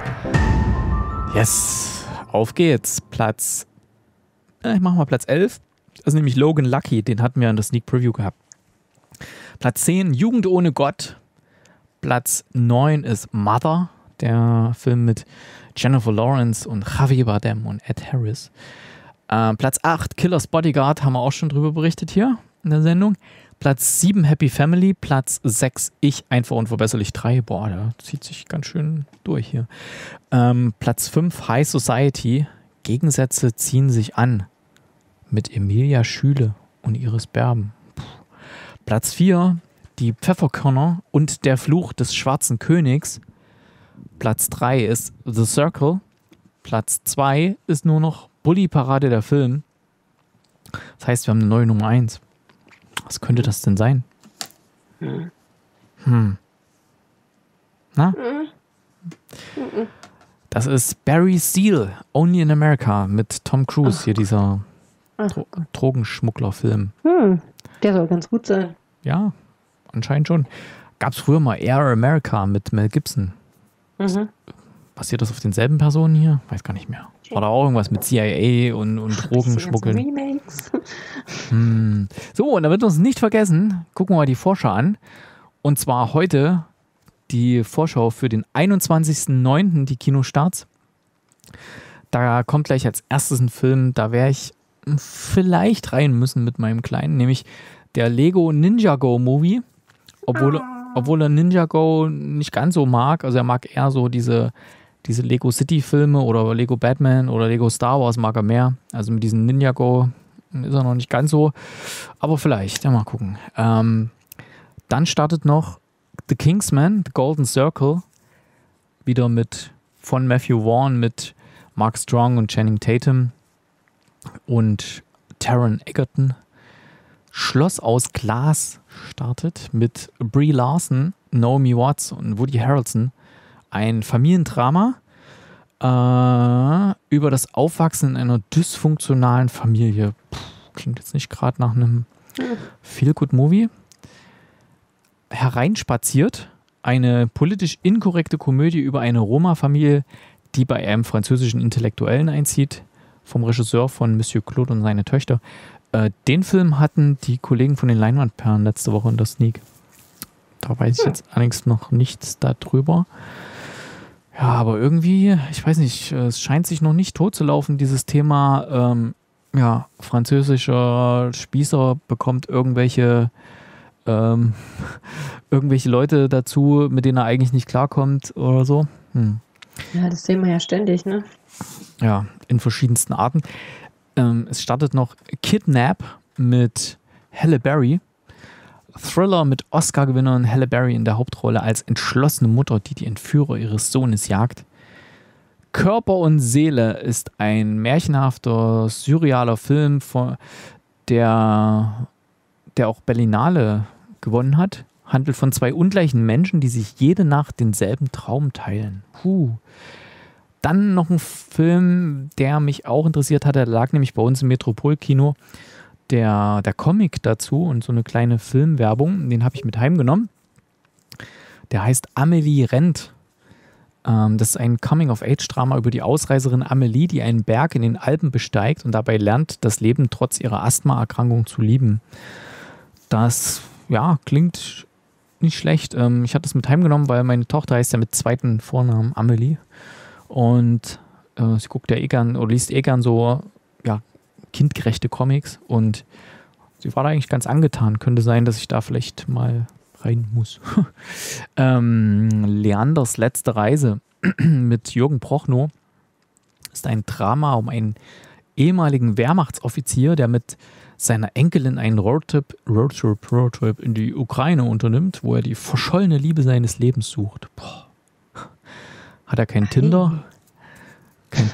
Yes, auf geht's. Platz, äh, ich mach mal Platz elf. Das ist nämlich Logan Lucky, den hatten wir in der Sneak Preview gehabt. Platz zehn, Jugend ohne Gott. Platz neun ist Mother, der Film mit Jennifer Lawrence und Javier Bardem und Ed Harris. Äh, Platz acht, Killer's Bodyguard, haben wir auch schon drüber berichtet hier in der Sendung. Platz sieben, Happy Family. Platz sechs, Ich, einfach unverbesserlich drei. Boah, der zieht sich ganz schön durch hier. Ähm, Platz fünf, High Society. Gegensätze ziehen sich an. Mit Emilia Schüle und Iris Berben. Puh. Platz vier, Die Pfefferkörner und Der Fluch des Schwarzen Königs. Platz drei ist The Circle. Platz zwei ist nur noch Bully Parade der Film. Das heißt, wir haben eine neue Nummer eins. Was könnte das denn sein? Hm. Hm. Na? Hm. Das ist Barry Seal, Only in America mit Tom Cruise. Ach. Hier dieser Dro- Drogenschmugglerfilm. Hm. Der soll ganz gut sein. Ja, anscheinend schon. Gab es früher mal Air America mit Mel Gibson. Mhm. Passiert das auf denselben Personen hier? Weiß gar nicht mehr. War da auch irgendwas mit C I A und, und Drogenschmuggeln? Remakes. Hm. So, und damit wir uns nicht vergessen, gucken wir mal die Vorschau an. Und zwar heute die Vorschau für den einundzwanzigsten neunten die Kinostarts. Da kommt gleich als erstes ein Film, da wäre ich vielleicht rein müssen mit meinem Kleinen, nämlich der Lego Ninjago Movie. Obwohl, obwohl er Ninjago nicht ganz so mag, also er mag eher so diese, diese Lego City Filme oder Lego Batman oder Lego Star Wars mag er mehr. Also mit diesem Ninjago ist er noch nicht ganz so, aber vielleicht, ja mal gucken. Ähm, dann startet noch The Kingsman, The Golden Circle, wieder mit von Matthew Vaughn mit Mark Strong und Channing Tatum und Taron Egerton. Schloss aus Glas startet mit Brie Larson, Naomi Watts und Woody Harrelson. Ein Familiendrama äh, über das Aufwachsen in einer dysfunktionalen Familie. Puh, klingt jetzt nicht gerade nach einem Feel-Good-Movie. Hereinspaziert, eine politisch inkorrekte Komödie über eine Roma-Familie, die bei einem französischen Intellektuellen einzieht, vom Regisseur von Monsieur Claude und seine Töchter. Äh, den Film hatten die Kollegen von den Leinwandperlen letzte Woche in der Sneak. Da weiß ich jetzt allerdings noch nichts darüber. Ja, aber irgendwie, ich weiß nicht, es scheint sich noch nicht tot zu laufen, dieses Thema, ähm, ja, französischer Spießer bekommt irgendwelche ähm, irgendwelche Leute dazu, mit denen er eigentlich nicht klarkommt oder so. Hm. Ja, das sehen wir ja ständig, ne? Ja, in verschiedensten Arten. Ähm, es startet noch Kidnap mit Halle Berry. Thriller mit Oscar-Gewinnerin Halle Berry in der Hauptrolle als entschlossene Mutter, die die Entführer ihres Sohnes jagt. Körper und Seele ist ein märchenhafter, surrealer Film, von der, der auch Berlinale gewonnen hat. Handelt von zwei ungleichen Menschen, die sich jede Nacht denselben Traum teilen. Puh. Dann noch ein Film, der mich auch interessiert hat. Der lag nämlich bei uns im Metropolkino. Der, der Comic dazu und so eine kleine Filmwerbung, den habe ich mit heimgenommen. Der heißt Amelie rennt. Ähm, das ist ein Coming-of-Age-Drama über die Ausreiserin Amelie, die einen Berg in den Alpen besteigt und dabei lernt, das Leben trotz ihrer Asthmaerkrankung zu lieben. Das, ja, klingt nicht schlecht. Ähm, ich hatte es mit heimgenommen, weil meine Tochter heißt ja mit zweiten Vornamen Amelie. Und äh, sie guckt ja eh gern oder liest eh gern so, ja, kindgerechte Comics und sie war da eigentlich ganz angetan. Könnte sein, dass ich da vielleicht mal rein muss. ähm, Leanders letzte Reise mit Jürgen Prochnow ist ein Drama um einen ehemaligen Wehrmachtsoffizier, der mit seiner Enkelin einen Roadtrip, Roadtrip, Roadtrip in die Ukraine unternimmt, wo er die verschollene Liebe seines Lebens sucht. Boah. Hat er kein Tinder? Kein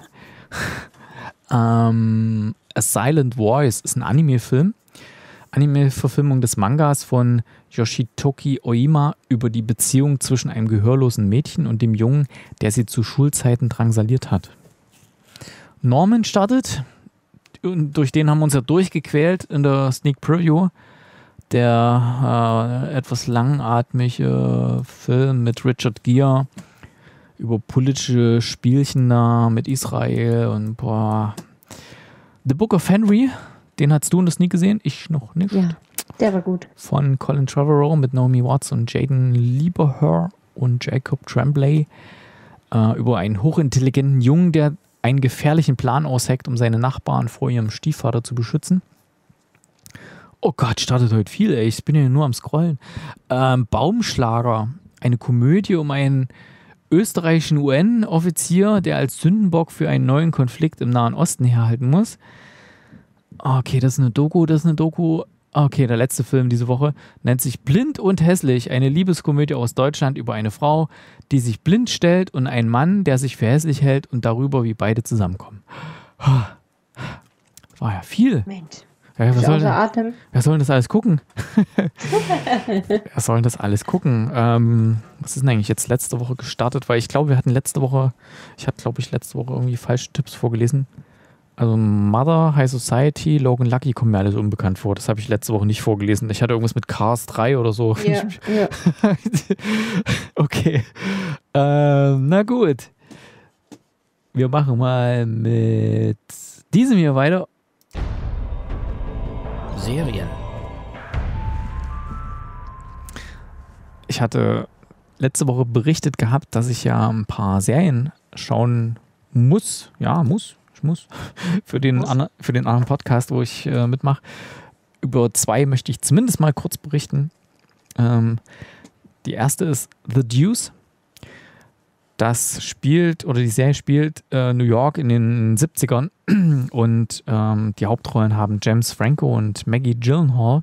ähm, A Silent Voice ist ein Anime-Film. Anime-Verfilmung des Mangas von Yoshitoki Oima über die Beziehung zwischen einem gehörlosen Mädchen und dem Jungen, der sie zu Schulzeiten drangsaliert hat. Norman startet. durch den haben wir uns ja durchgequält in der Sneak Preview. Der äh, etwas langatmige Film mit Richard Gere über politische Spielchen da mit Israel und boah. The Book of Henry, den hast du in der Sneak gesehen? Ich noch nicht. Ja, der war gut. Von Colin Trevorrow mit Naomi Watts und Jaden Lieberher und Jacob Tremblay äh, über einen hochintelligenten Jungen, der einen gefährlichen Plan ausheckt, um seine Nachbarn vor ihrem Stiefvater zu beschützen. Oh Gott, startet heute viel, ey. Ich bin ja nur am Scrollen. Ähm, Baumschlager, eine Komödie um einen österreichischen U N-Offizier, der als Sündenbock für einen neuen Konflikt im Nahen Osten herhalten muss. Okay, das ist eine Doku, das ist eine Doku. Okay, der letzte Film diese Woche nennt sich Blind und hässlich, eine Liebeskomödie aus Deutschland über eine Frau, die sich blind stellt und einen Mann, der sich für hässlich hält und darüber, wie beide zusammenkommen. War ja viel. Mensch. Ja, wer, soll denn, wer soll denn das alles gucken? Wer soll denn das alles gucken? Ähm, was ist denn eigentlich jetzt letzte Woche gestartet? Weil ich glaube, wir hatten letzte Woche, ich hatte, glaube ich, letzte Woche irgendwie falsche Tipps vorgelesen. Also Mother, High Society, Logan Lucky kommen mir alles unbekannt vor. Das habe ich letzte Woche nicht vorgelesen. Ich hatte irgendwas mit Cars drei oder so. Ja, ja. Okay. Ähm, na gut. Wir machen mal mit diesem hier weiter. Serien. Ich hatte letzte Woche berichtet gehabt, dass ich ja ein paar Serien schauen muss. Ja, muss. Ich muss. Für den, muss. An, für den anderen Podcast, wo ich äh, mitmache. Über zwei möchte ich zumindest mal kurz berichten. Ähm, die erste ist The Deuce. Das spielt, oder die Serie spielt äh, New York in den siebzigern und ähm, die Hauptrollen haben James Franco und Maggie Gyllenhaal.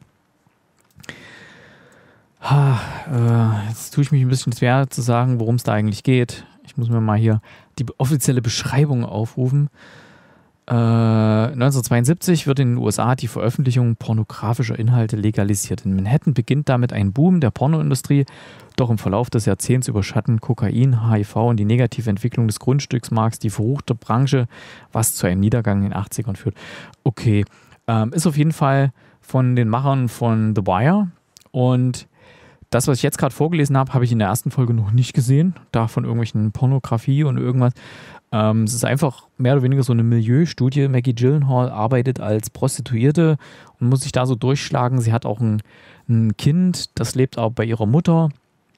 Ha, äh, jetzt tue ich mich ein bisschen schwer zu sagen, worum es da eigentlich geht. Ich muss mir mal hier die offizielle Beschreibung aufrufen. Äh, neunzehnhundertzweiundsiebzig wird in den U S A die Veröffentlichung pornografischer Inhalte legalisiert. In Manhattan beginnt damit ein Boom der Pornoindustrie, doch im Verlauf des Jahrzehnts überschatten Kokain, H I V und die negative Entwicklung des Grundstücksmarkts die verruchte Branche, was zu einem Niedergang in den achtzigern führt. Okay, ähm, ist auf jeden Fall von den Machern von The Wire und das, was ich jetzt gerade vorgelesen habe, habe ich in der ersten Folge noch nicht gesehen, da von irgendwelchen Pornografie und irgendwas. Ähm, es ist einfach mehr oder weniger so eine Milieustudie. Maggie Gyllenhaal arbeitet als Prostituierte und muss sich da so durchschlagen. Sie hat auch ein, ein Kind, das lebt auch bei ihrer Mutter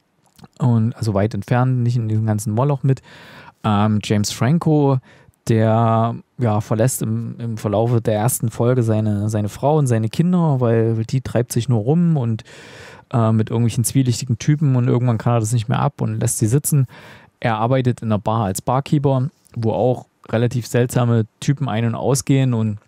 und also weit entfernt, nicht in diesem ganzen Moloch mit. Ähm, James Franco, der ja, verlässt im, im Verlauf der ersten Folge seine, seine Frau und seine Kinder, weil die treibt sich nur rum und äh, mit irgendwelchen zwielichtigen Typen und irgendwann kann er das nicht mehr ab und lässt sie sitzen. Er arbeitet in einer Bar als Barkeeper, wo auch relativ seltsame Typen ein- und ausgehen und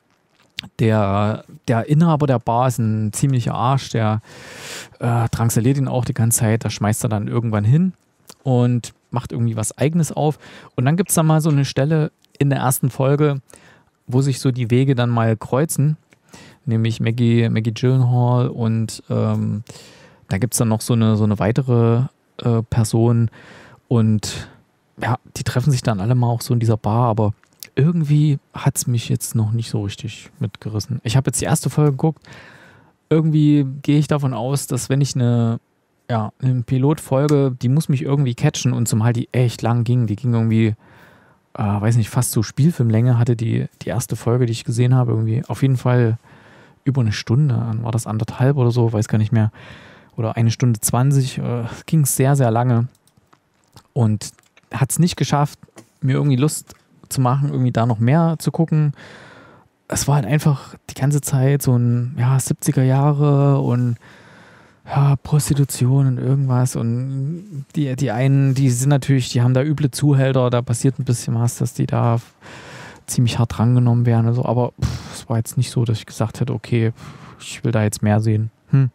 der, der Inhaber der Bar ist ein ziemlicher Arsch, der äh, drangsaliert ihn auch die ganze Zeit, da schmeißt er dann irgendwann hin und macht irgendwie was Eigenes auf und dann gibt es da mal so eine Stelle in der ersten Folge, wo sich so die Wege dann mal kreuzen, nämlich Maggie, Maggie Gyllenhaal und ähm, da gibt es dann noch so eine, so eine weitere äh, Person und ja, die treffen sich dann alle mal auch so in dieser Bar, aber irgendwie hat es mich jetzt noch nicht so richtig mitgerissen. Ich habe jetzt die erste Folge geguckt. Irgendwie gehe ich davon aus, dass wenn ich eine, ja, eine Pilotfolge, die muss mich irgendwie catchen und zumal die echt lang ging, die ging irgendwie, äh, weiß nicht, fast so Spielfilmlänge hatte die, die erste Folge, die ich gesehen habe, irgendwie auf jeden Fall über eine Stunde. Dann war das anderthalb oder so, weiß gar nicht mehr. Oder eine Stunde zwanzig. Äh, ging sehr, sehr lange. Und hat es nicht geschafft, mir irgendwie Lust zu machen, irgendwie da noch mehr zu gucken. Es war halt einfach die ganze Zeit so ein, ja, siebziger Jahre und ja, Prostitution und irgendwas und die, die einen, die sind natürlich, die haben da üble Zuhälter, da passiert ein bisschen was, dass die da ziemlich hart drangenommen werden und so, aber pff, es war jetzt nicht so, dass ich gesagt hätte, okay, pff, ich will da jetzt mehr sehen. Hm.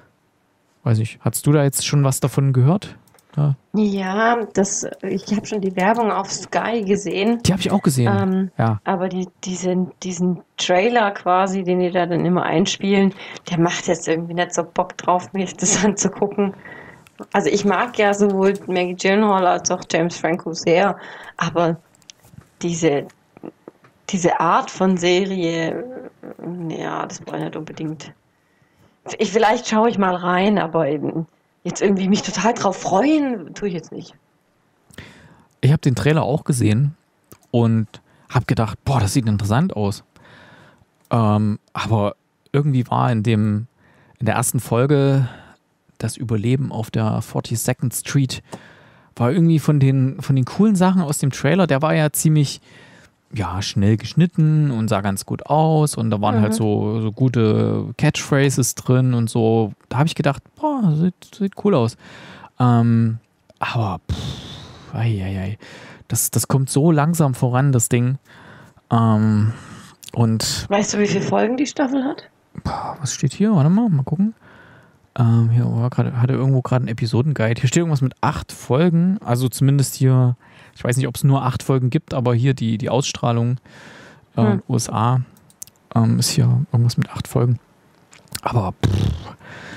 Weiß nicht, hast du da jetzt schon was davon gehört? Ja, Ja, das, ich habe schon die Werbung auf Sky gesehen, die habe ich auch gesehen. ähm, Ja, aber die, diesen, diesen Trailer quasi, den die da dann immer einspielen, der macht jetzt irgendwie nicht so Bock drauf, mir das anzugucken. Also ich mag ja sowohl Maggie Gyllenhaal als auch James Franco sehr, aber diese, diese Art von Serie, ja, das brauche ich nicht unbedingt. Ich, vielleicht schaue ich mal rein, aber eben jetzt irgendwie mich total drauf freuen, tue ich jetzt nicht. Ich habe den Trailer auch gesehen und habe gedacht, boah, das sieht interessant aus. Ähm, aber irgendwie war in dem in der ersten Folge das Überleben auf der forty-second Street war irgendwie von den von den coolen Sachen aus dem Trailer, der war ja ziemlich ja, schnell geschnitten und sah ganz gut aus und da waren mhm. halt so, so gute Catchphrases drin und so. Da habe ich gedacht, boah, sieht, sieht cool aus. Ähm, aber pff, ei, ei, ei. Das, das kommt so langsam voran, das Ding. Ähm, und weißt du, wie viele Folgen die Staffel hat? Boah, was steht hier? Warte mal, mal gucken. Ähm, hier war grade, hatte irgendwo gerade einen Episodenguide. Hier steht irgendwas mit acht Folgen. Also zumindest hier, ich weiß nicht, ob es nur acht Folgen gibt, aber hier die, die Ausstrahlung äh, hm. U S A ähm, ist hier irgendwas mit acht Folgen. Aber pff,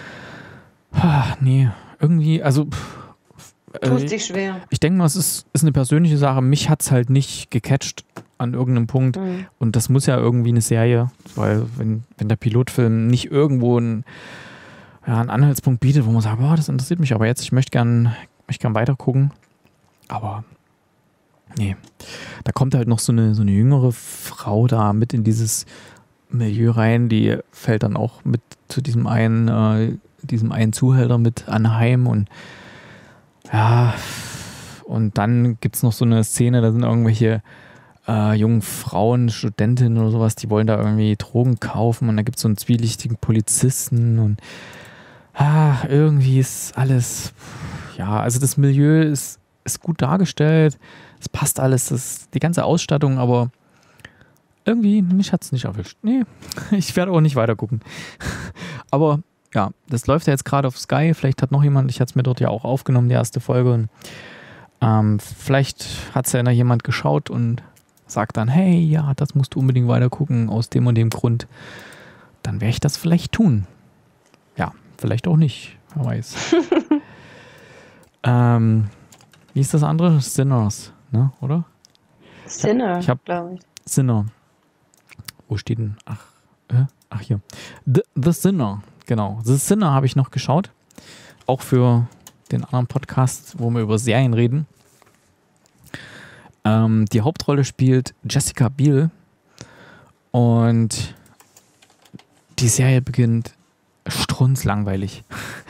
ah, nee, irgendwie, also pff, tust dich schwer. Ich denke mal, es ist, ist eine persönliche Sache. Mich hat es halt nicht gecatcht an irgendeinem Punkt. Mhm. Und das muss ja irgendwie eine Serie, weil wenn, wenn der Pilotfilm nicht irgendwo ein ja, einen Anhaltspunkt bietet, wo man sagt, boah, das interessiert mich aber jetzt, ich möchte gern, möchte gern weiter gucken. Aber nee, da kommt halt noch so eine, so eine jüngere Frau da mit in dieses Milieu rein, die fällt dann auch mit zu diesem einen, äh, diesem einen Zuhälter mit anheim und ja, und dann gibt es noch so eine Szene, da sind irgendwelche äh, jungen Frauen, Studentinnen oder sowas, die wollen da irgendwie Drogen kaufen und da gibt es so einen zwielichtigen Polizisten und ah, irgendwie ist alles, ja, also das Milieu ist, ist gut dargestellt, es passt alles, das, die ganze Ausstattung, aber irgendwie, mich hat es nicht erwischt. Nee, ich werde auch nicht weiter gucken. Aber ja, das läuft ja jetzt gerade auf Sky, vielleicht hat noch jemand, ich hatte es mir dort ja auch aufgenommen, die erste Folge, und ähm, vielleicht hat es ja noch jemand geschaut und sagt dann, hey, ja, das musst du unbedingt weiter gucken, aus dem und dem Grund. Dann werde ich das vielleicht tun. Ja, vielleicht auch nicht, wer weiß. ähm, wie ist das andere? Sinners, ne, oder? Sinner, ich hab, glaube ich. Sinner. Wo steht denn? Ach, äh? Ach hier. The, The Sinner, genau. The Sinner habe ich noch geschaut. Auch für den anderen Podcast, wo wir über Serien reden. Ähm, die Hauptrolle spielt Jessica Biel. Und die Serie beginnt strunzlangweilig.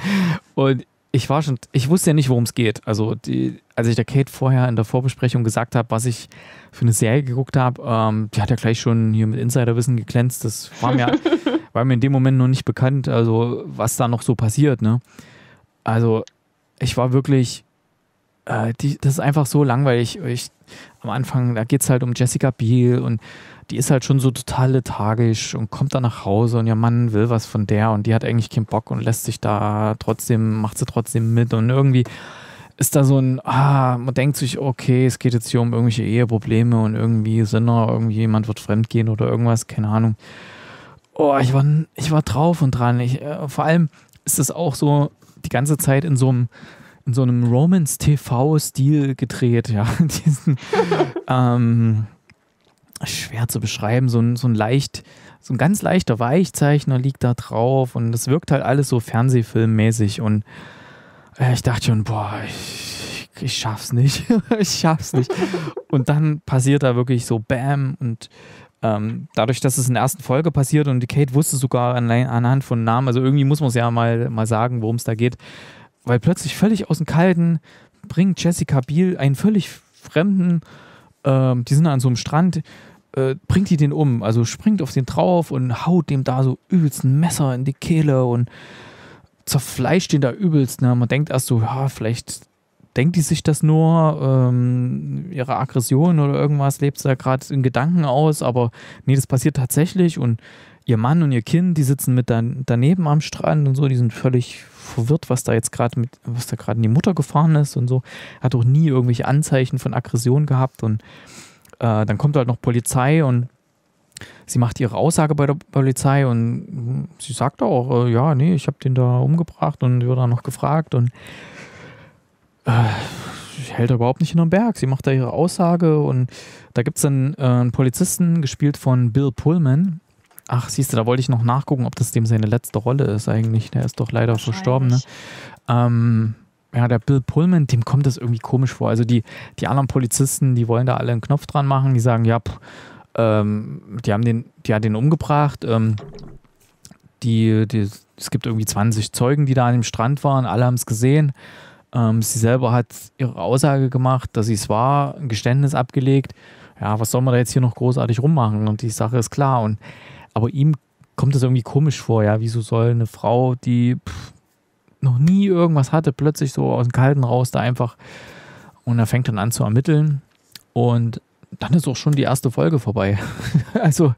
Und ich war schon, ich wusste ja nicht, worum es geht. Also, die, als ich der Kate vorher in der Vorbesprechung gesagt habe, was ich für eine Serie geguckt habe, ähm, die hat ja gleich schon hier mit Insiderwissen geglänzt. Das war mir, war mir in dem Moment noch nicht bekannt, also was da noch so passiert, ne? Also, ich war wirklich, äh, die, das ist einfach so langweilig. Ich, am Anfang, da geht es halt um Jessica Biel und die ist halt schon so total lethargisch und kommt dann nach Hause und ihr Mann will was von der und die hat eigentlich keinen Bock und lässt sich da trotzdem, macht sie trotzdem mit und irgendwie ist da so ein, ah, man denkt sich, okay, es geht jetzt hier um irgendwelche Eheprobleme und irgendwie Sinner, irgendwie jemand wird fremdgehen oder irgendwas, keine Ahnung. Oh, ich war, ich war drauf und dran. Ich, äh, vor allem ist es auch so die ganze Zeit in so einem in so einem Romance-T V-Stil gedreht, ja. Diesen, ähm, schwer zu beschreiben, so ein, so ein leicht, so ein ganz leichter Weichzeichner liegt da drauf und das wirkt halt alles so Fernsehfilmmäßig und äh, ich dachte schon, boah, ich, ich schaff's nicht, ich schaff's nicht. Und dann passiert da wirklich so Bam und ähm, dadurch, dass es in der ersten Folge passiert und die Kate wusste sogar an, anhand von Namen, also irgendwie muss man es ja mal, mal sagen, worum es da geht, weil plötzlich völlig aus dem Kalten bringt Jessica Biel einen völlig fremden, ähm, die sind an so einem Strand, äh, bringt die den um, also springt auf den drauf und haut dem da so übelst ein Messer in die Kehle und zerfleischt den da übelst. Ne? Man denkt erst so, ja, vielleicht denkt die sich das nur, ähm, ihre Aggression oder irgendwas lebt sie da gerade in Gedanken aus, aber nee, das passiert tatsächlich und ihr Mann und ihr Kind, die sitzen mit dan- daneben am Strand und so, die sind völlig verwirrt, was da jetzt gerade mit, was da gerade in die Mutter gefahren ist und so. Hat auch nie irgendwelche Anzeichen von Aggression gehabt und äh, dann kommt halt noch Polizei und sie macht ihre Aussage bei der Polizei und sie sagt auch, äh, ja, nee, ich habe den da umgebracht und wird dann noch gefragt und äh, hält er überhaupt nicht hinterm Berg. Sie macht da ihre Aussage und da gibt es dann äh, einen Polizisten, gespielt von Bill Pullman. Ach, siehst du, da wollte ich noch nachgucken, ob das dem seine letzte Rolle ist eigentlich. Der ist doch leider verstorben, ne? Ähm, ja, der Bill Pullman, dem kommt das irgendwie komisch vor. Also die, die anderen Polizisten, die wollen da alle einen Knopf dran machen. Die sagen, ja, pff, ähm, die haben den, die hat den umgebracht. Ähm, die, die, es gibt irgendwie zwanzig Zeugen, die da an dem Strand waren. Alle haben es gesehen. Ähm, sie selber hat ihre Aussage gemacht, dass sie es war, ein Geständnis abgelegt. Ja, was soll man da jetzt hier noch großartig rummachen? Und die Sache ist klar. Und, aber ihm kommt das irgendwie komisch vor. Ja, wieso soll eine Frau, die pff, noch nie irgendwas hatte, plötzlich so aus dem Kalten raus da einfach, und er fängt dann an zu ermitteln. Und dann ist auch schon die erste Folge vorbei. Also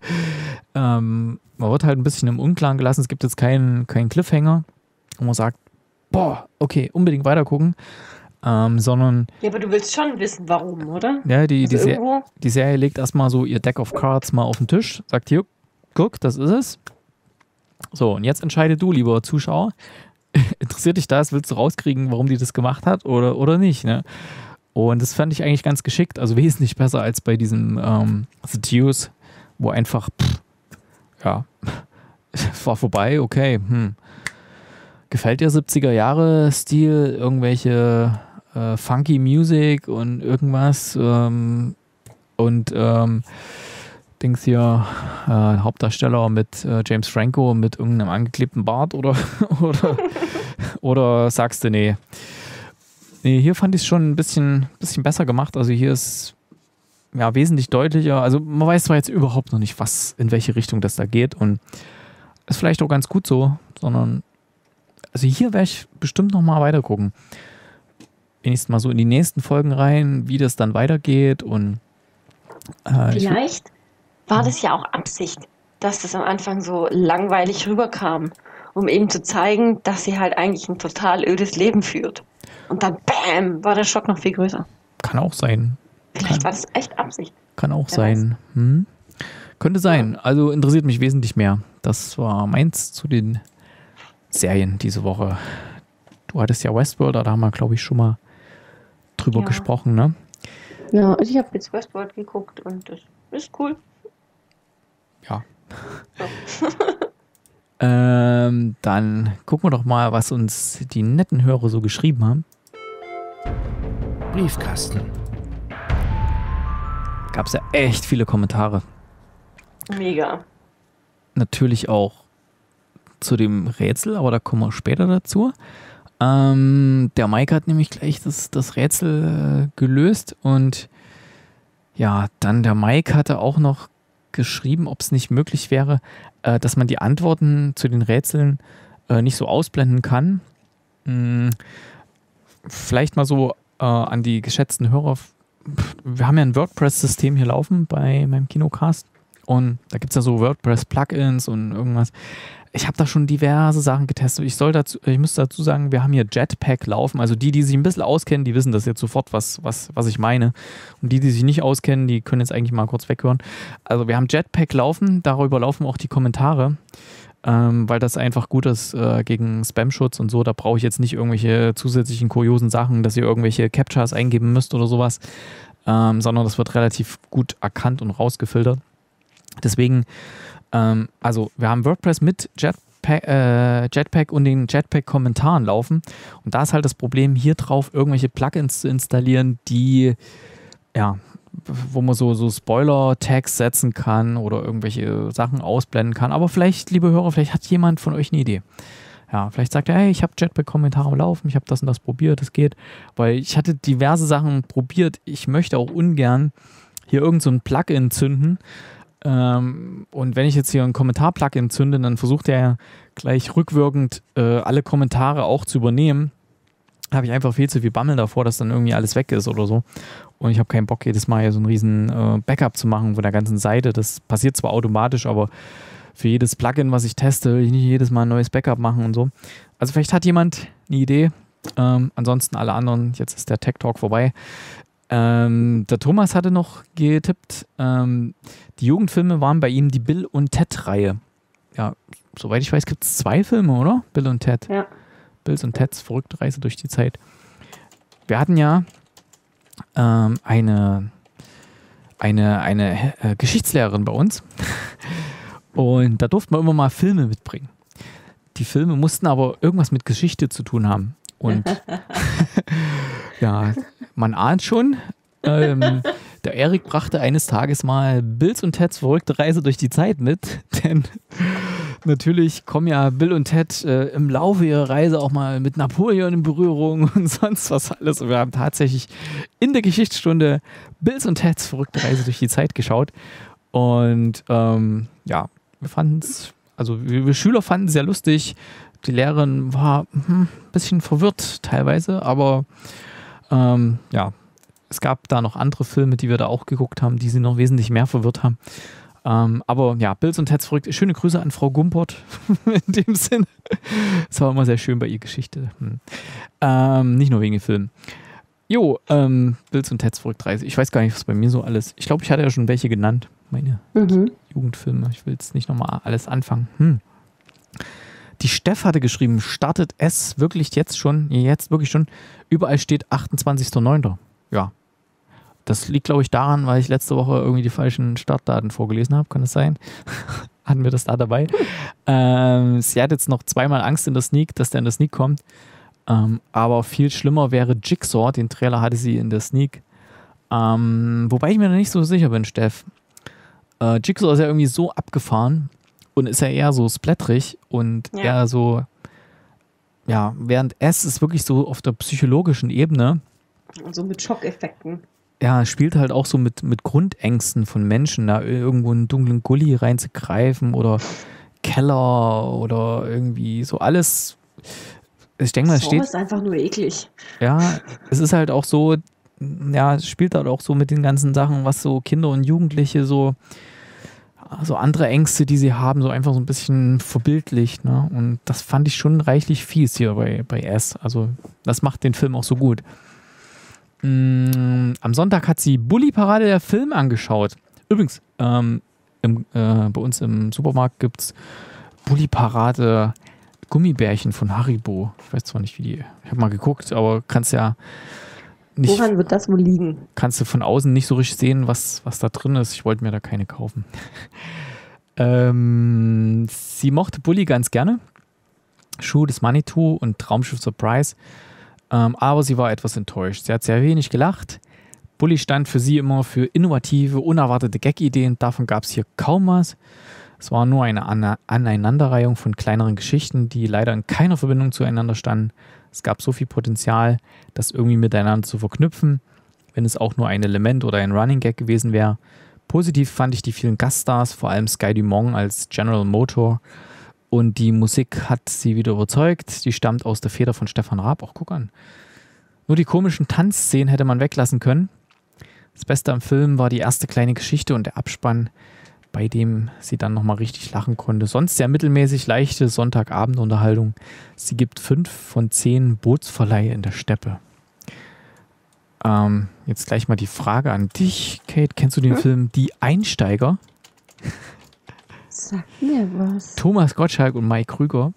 ähm, man wird halt ein bisschen im Unklaren gelassen. Es gibt jetzt keinen keinen Cliffhanger, wo man sagt, boah, okay, unbedingt weitergucken, ähm, sondern... Ja, aber du willst schon wissen, warum, oder? Ja, die, also die, Ser- die Serie legt erstmal so ihr Deck of Cards mal auf den Tisch, sagt hier, guck, das ist es. So, und jetzt entscheide du, lieber Zuschauer, interessiert dich das, willst du rauskriegen, warum die das gemacht hat oder, oder nicht, ne? Und das fand ich eigentlich ganz geschickt, also wesentlich besser als bei diesem ähm, The Deuce, wo einfach, pff, ja, es war vorbei, okay, hm. Gefällt dir siebziger-Jahre-Stil, irgendwelche äh, funky Music und irgendwas ähm, und ähm, Dings hier, äh, Hauptdarsteller mit äh, James Franco mit irgendeinem angeklebten Bart oder oder, oder sagst du, nee. Nee, hier fand ich es schon ein bisschen, bisschen besser gemacht. Also hier ist ja wesentlich deutlicher. Also man weiß zwar jetzt überhaupt noch nicht, was, in welche Richtung das da geht und ist vielleicht auch ganz gut so, sondern also hier werde ich bestimmt noch mal weiter gucken. Wenigstens mal so in die nächsten Folgen rein, wie das dann weitergeht und äh, vielleicht war das ja auch Absicht, dass das am Anfang so langweilig rüberkam, um eben zu zeigen, dass sie halt eigentlich ein total ödes Leben führt. Und dann BÄM, war der Schock noch viel größer. Kann auch sein. Vielleicht kann, war das echt Absicht. Kann auch Wer sein. Hm? Könnte sein. Ja. Also interessiert mich wesentlich mehr. Das war meins zu den Serien diese Woche. Du hattest ja Westworld, da haben wir, glaube ich, schon mal drüber ja. gesprochen, ne? Ja, also ich habe jetzt Westworld geguckt und das ist cool. Ja. So. ähm, dann gucken wir doch mal, was uns die netten Hörer so geschrieben haben. Briefkasten. Gab es ja echt viele Kommentare. Mega. Natürlich auch zu dem Rätsel, aber da kommen wir später dazu. Ähm, der Mike hat nämlich gleich das, das Rätsel äh, gelöst und ja, dann der Mike hatte auch noch geschrieben, ob es nicht möglich wäre, äh, dass man die Antworten zu den Rätseln äh, nicht so ausblenden kann. Hm, vielleicht mal so äh, an die geschätzten Hörer. Wir haben ja ein WordPress-System hier laufen bei meinem Kinocast und da gibt es ja so WordPress-Plugins und irgendwas. Ich habe da schon diverse Sachen getestet. Ich soll dazu, ich muss dazu sagen, wir haben hier Jetpack laufen. Also die, die sich ein bisschen auskennen, die wissen das jetzt sofort, was, was, was ich meine. Und die, die sich nicht auskennen, die können jetzt eigentlich mal kurz weghören. Also wir haben Jetpack laufen, darüber laufen auch die Kommentare, ähm, weil das einfach gut ist äh, gegen Spam-Schutz und so. Da brauche ich jetzt nicht irgendwelche zusätzlichen kuriosen Sachen, dass ihr irgendwelche Captchas eingeben müsst oder sowas, ähm, sondern das wird relativ gut erkannt und rausgefiltert. Deswegen also wir haben WordPress mit Jetpack, äh, Jetpack und den Jetpack-Kommentaren laufen und da ist halt das Problem, hier drauf irgendwelche Plugins zu installieren, die, ja, wo man so, so Spoiler-Tags setzen kann oder irgendwelche Sachen ausblenden kann, aber vielleicht, liebe Hörer, vielleicht hat jemand von euch eine Idee. Ja, vielleicht sagt er, hey, ich habe Jetpack-Kommentare am Laufen, ich habe das und das probiert, das geht, weil ich hatte diverse Sachen probiert, ich möchte auch ungern hier irgend so ein Plugin zünden. Und wenn ich jetzt hier ein Kommentar-Plugin zünde, dann versucht er gleich rückwirkend äh, alle Kommentare auch zu übernehmen. Da habe ich einfach viel zu viel Bammel davor, dass dann irgendwie alles weg ist oder so. Und ich habe keinen Bock, jedes Mal hier so einen riesen äh, Backup zu machen von der ganzen Seite. Das passiert zwar automatisch, aber für jedes Plugin, was ich teste, will ich nicht jedes Mal ein neues Backup machen und so. Also vielleicht hat jemand eine Idee. Ähm, ansonsten alle anderen, jetzt ist der Tech Talk vorbei. Ähm, der Thomas hatte noch getippt, ähm, die Jugendfilme waren bei ihm die Bill und Ted-Reihe. Ja, soweit ich weiß, gibt es zwei Filme, oder? Bill und Ted. Ja. Bills und Teds verrückte Reise durch die Zeit. Wir hatten ja ähm, eine, eine, eine äh, Geschichtslehrerin bei uns. Und da durften wir immer mal Filme mitbringen. Die Filme mussten aber irgendwas mit Geschichte zu tun haben. Und ja, man ahnt schon, ähm, der Erik brachte eines Tages mal Bills und Teds verrückte Reise durch die Zeit mit, denn natürlich kommen ja Bill und Ted äh, im Laufe ihrer Reise auch mal mit Napoleon in Berührung und sonst was alles. Und wir haben tatsächlich in der Geschichtsstunde Bills und Teds verrückte Reise durch die Zeit geschaut. Und ähm, ja, wir fanden es, also wir, wir Schüler fanden es sehr lustig. Die Lehrerin war hm, ein bisschen verwirrt teilweise, aber ähm, ja, es gab da noch andere Filme, die wir da auch geguckt haben, die sie noch wesentlich mehr verwirrt haben. Ähm, aber ja, Bills und Ted's verrückt. Schöne Grüße an Frau Gumpert in dem Sinne. Es war immer sehr schön bei ihr Geschichte. Hm. Ähm, nicht nur wegen den Filmen. Jo, ähm, Bills und Ted's verrückte Reise. Ich weiß gar nicht, was bei mir so alles. Ich glaube, ich hatte ja schon welche genannt. Meine mhm. Jugendfilme. Ich will jetzt nicht nochmal alles anfangen. Hm. Die Steff hatte geschrieben, startet es wirklich jetzt schon, jetzt wirklich schon, überall steht achtundzwanzigster neunter Ja. Das liegt, glaube ich, daran, weil ich letzte Woche irgendwie die falschen Startdaten vorgelesen habe. Kann das sein? Hatten wir das da dabei? ähm, sie hat jetzt noch zweimal Angst in der Sneak, dass der in der Sneak kommt. Ähm, aber viel schlimmer wäre Jigsaw. Den Trailer hatte sie in der Sneak. Ähm, wobei ich mir da nicht so sicher bin, Steff. Äh, Jigsaw ist ja irgendwie so abgefahren und ist ja eher so splatterig und ja. eher so, ja, während S ist wirklich so auf der psychologischen Ebene. Und so mit Schockeffekten. Ja, spielt halt auch so mit, mit Grundängsten von Menschen, da irgendwo in einen dunklen Gully reinzugreifen oder Keller oder irgendwie so alles. Ich denke mal, es steht. Das ist einfach nur eklig. Ja, es ist halt auch so, ja, es spielt halt auch so mit den ganzen Sachen, was so Kinder und Jugendliche so, so andere Ängste, die sie haben, so einfach so ein bisschen verbildlicht, ne? Und das fand ich schon reichlich fies hier bei, bei S. Also, das macht den Film auch so gut. Am Sonntag hat sie Bully-Parade der Film angeschaut. Übrigens, ähm, im, äh, bei uns im Supermarkt gibt es Bully-Parade Gummibärchen von Haribo. Ich weiß zwar nicht, wie die. Ich habe mal geguckt, aber kannst ja nicht. Woran wird das wohl liegen? Kannst du von außen nicht so richtig sehen, was, was da drin ist. Ich wollte mir da keine kaufen. ähm, sie mochte Bully ganz gerne. Schuh des Manitou und Traumschiff Surprise. Ähm, aber sie war etwas enttäuscht. Sie hat sehr wenig gelacht. Bully stand für sie immer für innovative, unerwartete Gag-Ideen. Davon gab es hier kaum was. Es war nur eine Ane- Aneinanderreihung von kleineren Geschichten, die leider in keiner Verbindung zueinander standen. Es gab so viel Potenzial, das irgendwie miteinander zu verknüpfen, wenn es auch nur ein Element oder ein Running Gag gewesen wäre. Positiv fand ich die vielen Gaststars, vor allem Sky Dumont als General Motor. Und die Musik hat sie wieder überzeugt. Die stammt aus der Feder von Stefan Raab. Auch guck an. Nur die komischen Tanzszenen hätte man weglassen können. Das Beste am Film war die erste kleine Geschichte und der Abspann, bei dem sie dann nochmal richtig lachen konnte. Sonst sehr mittelmäßig leichte Sonntagabendunterhaltung. Sie gibt fünf von zehn Bootsverleih in der Steppe. Ähm, jetzt gleich mal die Frage an dich, Kate. Kennst du den hm? Film Die Einsteiger? Sag mir was. Thomas Gottschalk und Mike Krüger.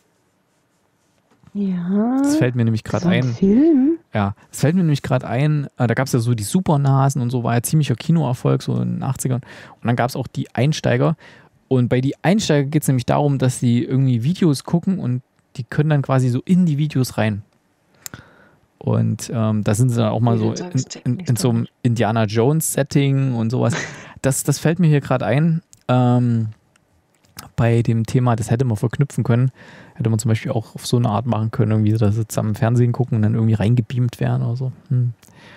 Ja. Das fällt mir nämlich gerade so ein ein. Film? Ja, das fällt mir nämlich gerade ein. Äh, da gab es ja so die Supernasen und so, war ja ziemlicher Kinoerfolg, so in den achtzigern. Und dann gab es auch die Einsteiger. Und bei die Einsteiger geht es nämlich darum, dass sie irgendwie Videos gucken und die können dann quasi so in die Videos rein. Und ähm, da sind sie dann auch mal so in, in, in so einem Indiana Jones-Setting und sowas. Das, das fällt mir hier gerade ein. Ähm, bei dem Thema, das hätte man verknüpfen können, hätte man zum Beispiel auch auf so eine Art machen können, irgendwie, dass sie zusammen Fernsehen gucken und dann irgendwie reingebeamt werden oder so. Hm.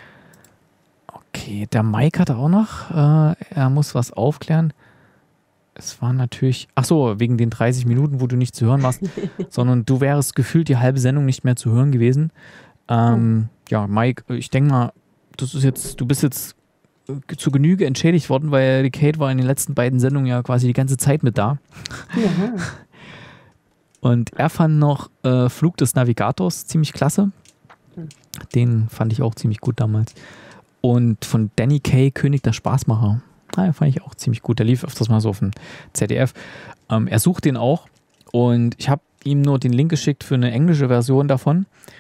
Okay, der Mike hatte auch noch, äh, er muss was aufklären. Es war natürlich, ach so, wegen den dreißig Minuten, wo du nicht zu hören warst, sondern du wärst gefühlt die halbe Sendung nicht mehr zu hören gewesen. Ähm, oh. Ja, Mike, ich denke mal, das ist jetzt, du bist jetzt zu Genüge entschädigt worden, weil die Kate war in den letzten beiden Sendungen ja quasi die ganze Zeit mit da. Ja. Und er fand noch äh, Flug des Navigators ziemlich klasse. Den fand ich auch ziemlich gut damals. Und von Danny Kaye, König der Spaßmacher. Ah, fand ich auch ziemlich gut. Der lief öfters mal so auf dem Z D F. Ähm, er sucht den auch und ich habe ihm nur den Link geschickt für eine englische Version davon.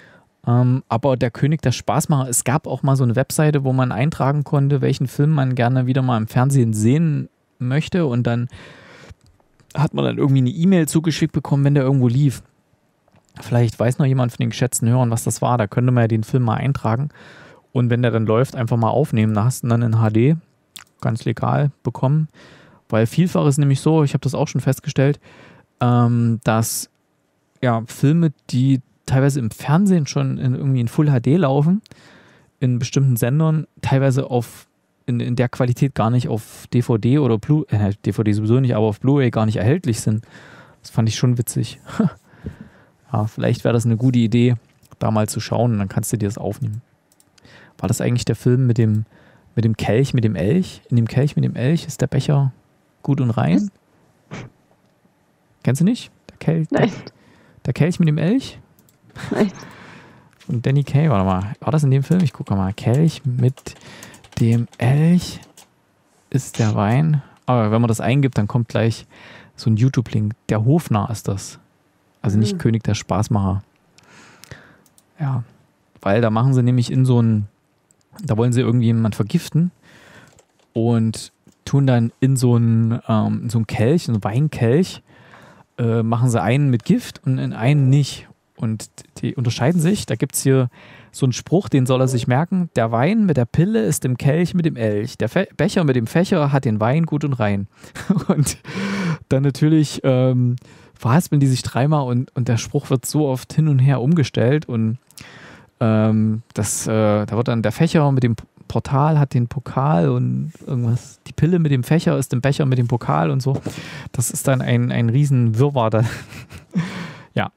Ähm, aber der König der Spaßmacher, es gab auch mal so eine Webseite, wo man eintragen konnte, welchen Film man gerne wieder mal im Fernsehen sehen möchte und dann hat man dann irgendwie eine E-Mail zugeschickt bekommen, wenn der irgendwo lief. Vielleicht weiß noch jemand von den geschätzten Hörern, was das war, da könnte man ja den Film mal eintragen und wenn der dann läuft, einfach mal aufnehmen. Da hast du ihn dann in H D ganz legal bekommen, weil vielfach ist nämlich so, ich habe das auch schon festgestellt, ähm, dass ja, Filme, die teilweise im Fernsehen schon in, irgendwie in Full H D laufen, in bestimmten Sendern, teilweise auf in, in der Qualität gar nicht auf D V D oder Blu äh, D V D sowieso nicht, aber auf Blu-ray gar nicht erhältlich sind. Das fand ich schon witzig. Ja, vielleicht wäre das eine gute Idee, da mal zu schauen und dann kannst du dir das aufnehmen. War das eigentlich der Film mit dem, mit dem Kelch, mit dem Elch? In dem Kelch mit dem Elch ist der Becher gut und rein? Kennst du nicht? Der Kelch, Nein. Der, der Kelch mit dem Elch? Nein. Von Danny Kaye, warte mal. War das in dem Film? Ich gucke mal. Kelch mit dem Elch ist der Wein. Aber wenn man das eingibt, dann kommt gleich so ein YouTube-Link. Der Hofnarr ist das. Also nicht mhm. König der Spaßmacher. Ja. Weil da machen sie nämlich in so ein, da wollen sie irgendwie jemanden vergiften und tun dann in so einen, ähm, in so einen Kelch, so einen Weinkelch, äh, machen sie einen mit Gift und in einen nicht. Und die unterscheiden sich. Da gibt es hier so einen Spruch, den soll er sich merken. Der Wein mit der Pille ist im Kelch mit dem Elch. Der Fe- Becher mit dem Fächer hat den Wein gut und rein. Und dann natürlich ähm, verhaspeln die sich dreimal und, und der Spruch wird so oft hin und her umgestellt. Und ähm, das, äh, da wird dann der Fächer mit dem Portal hat den Pokal und irgendwas. Die Pille mit dem Fächer ist im Becher mit dem Pokal und so. Das ist dann ein, ein riesen Wirrwarr da. Ja.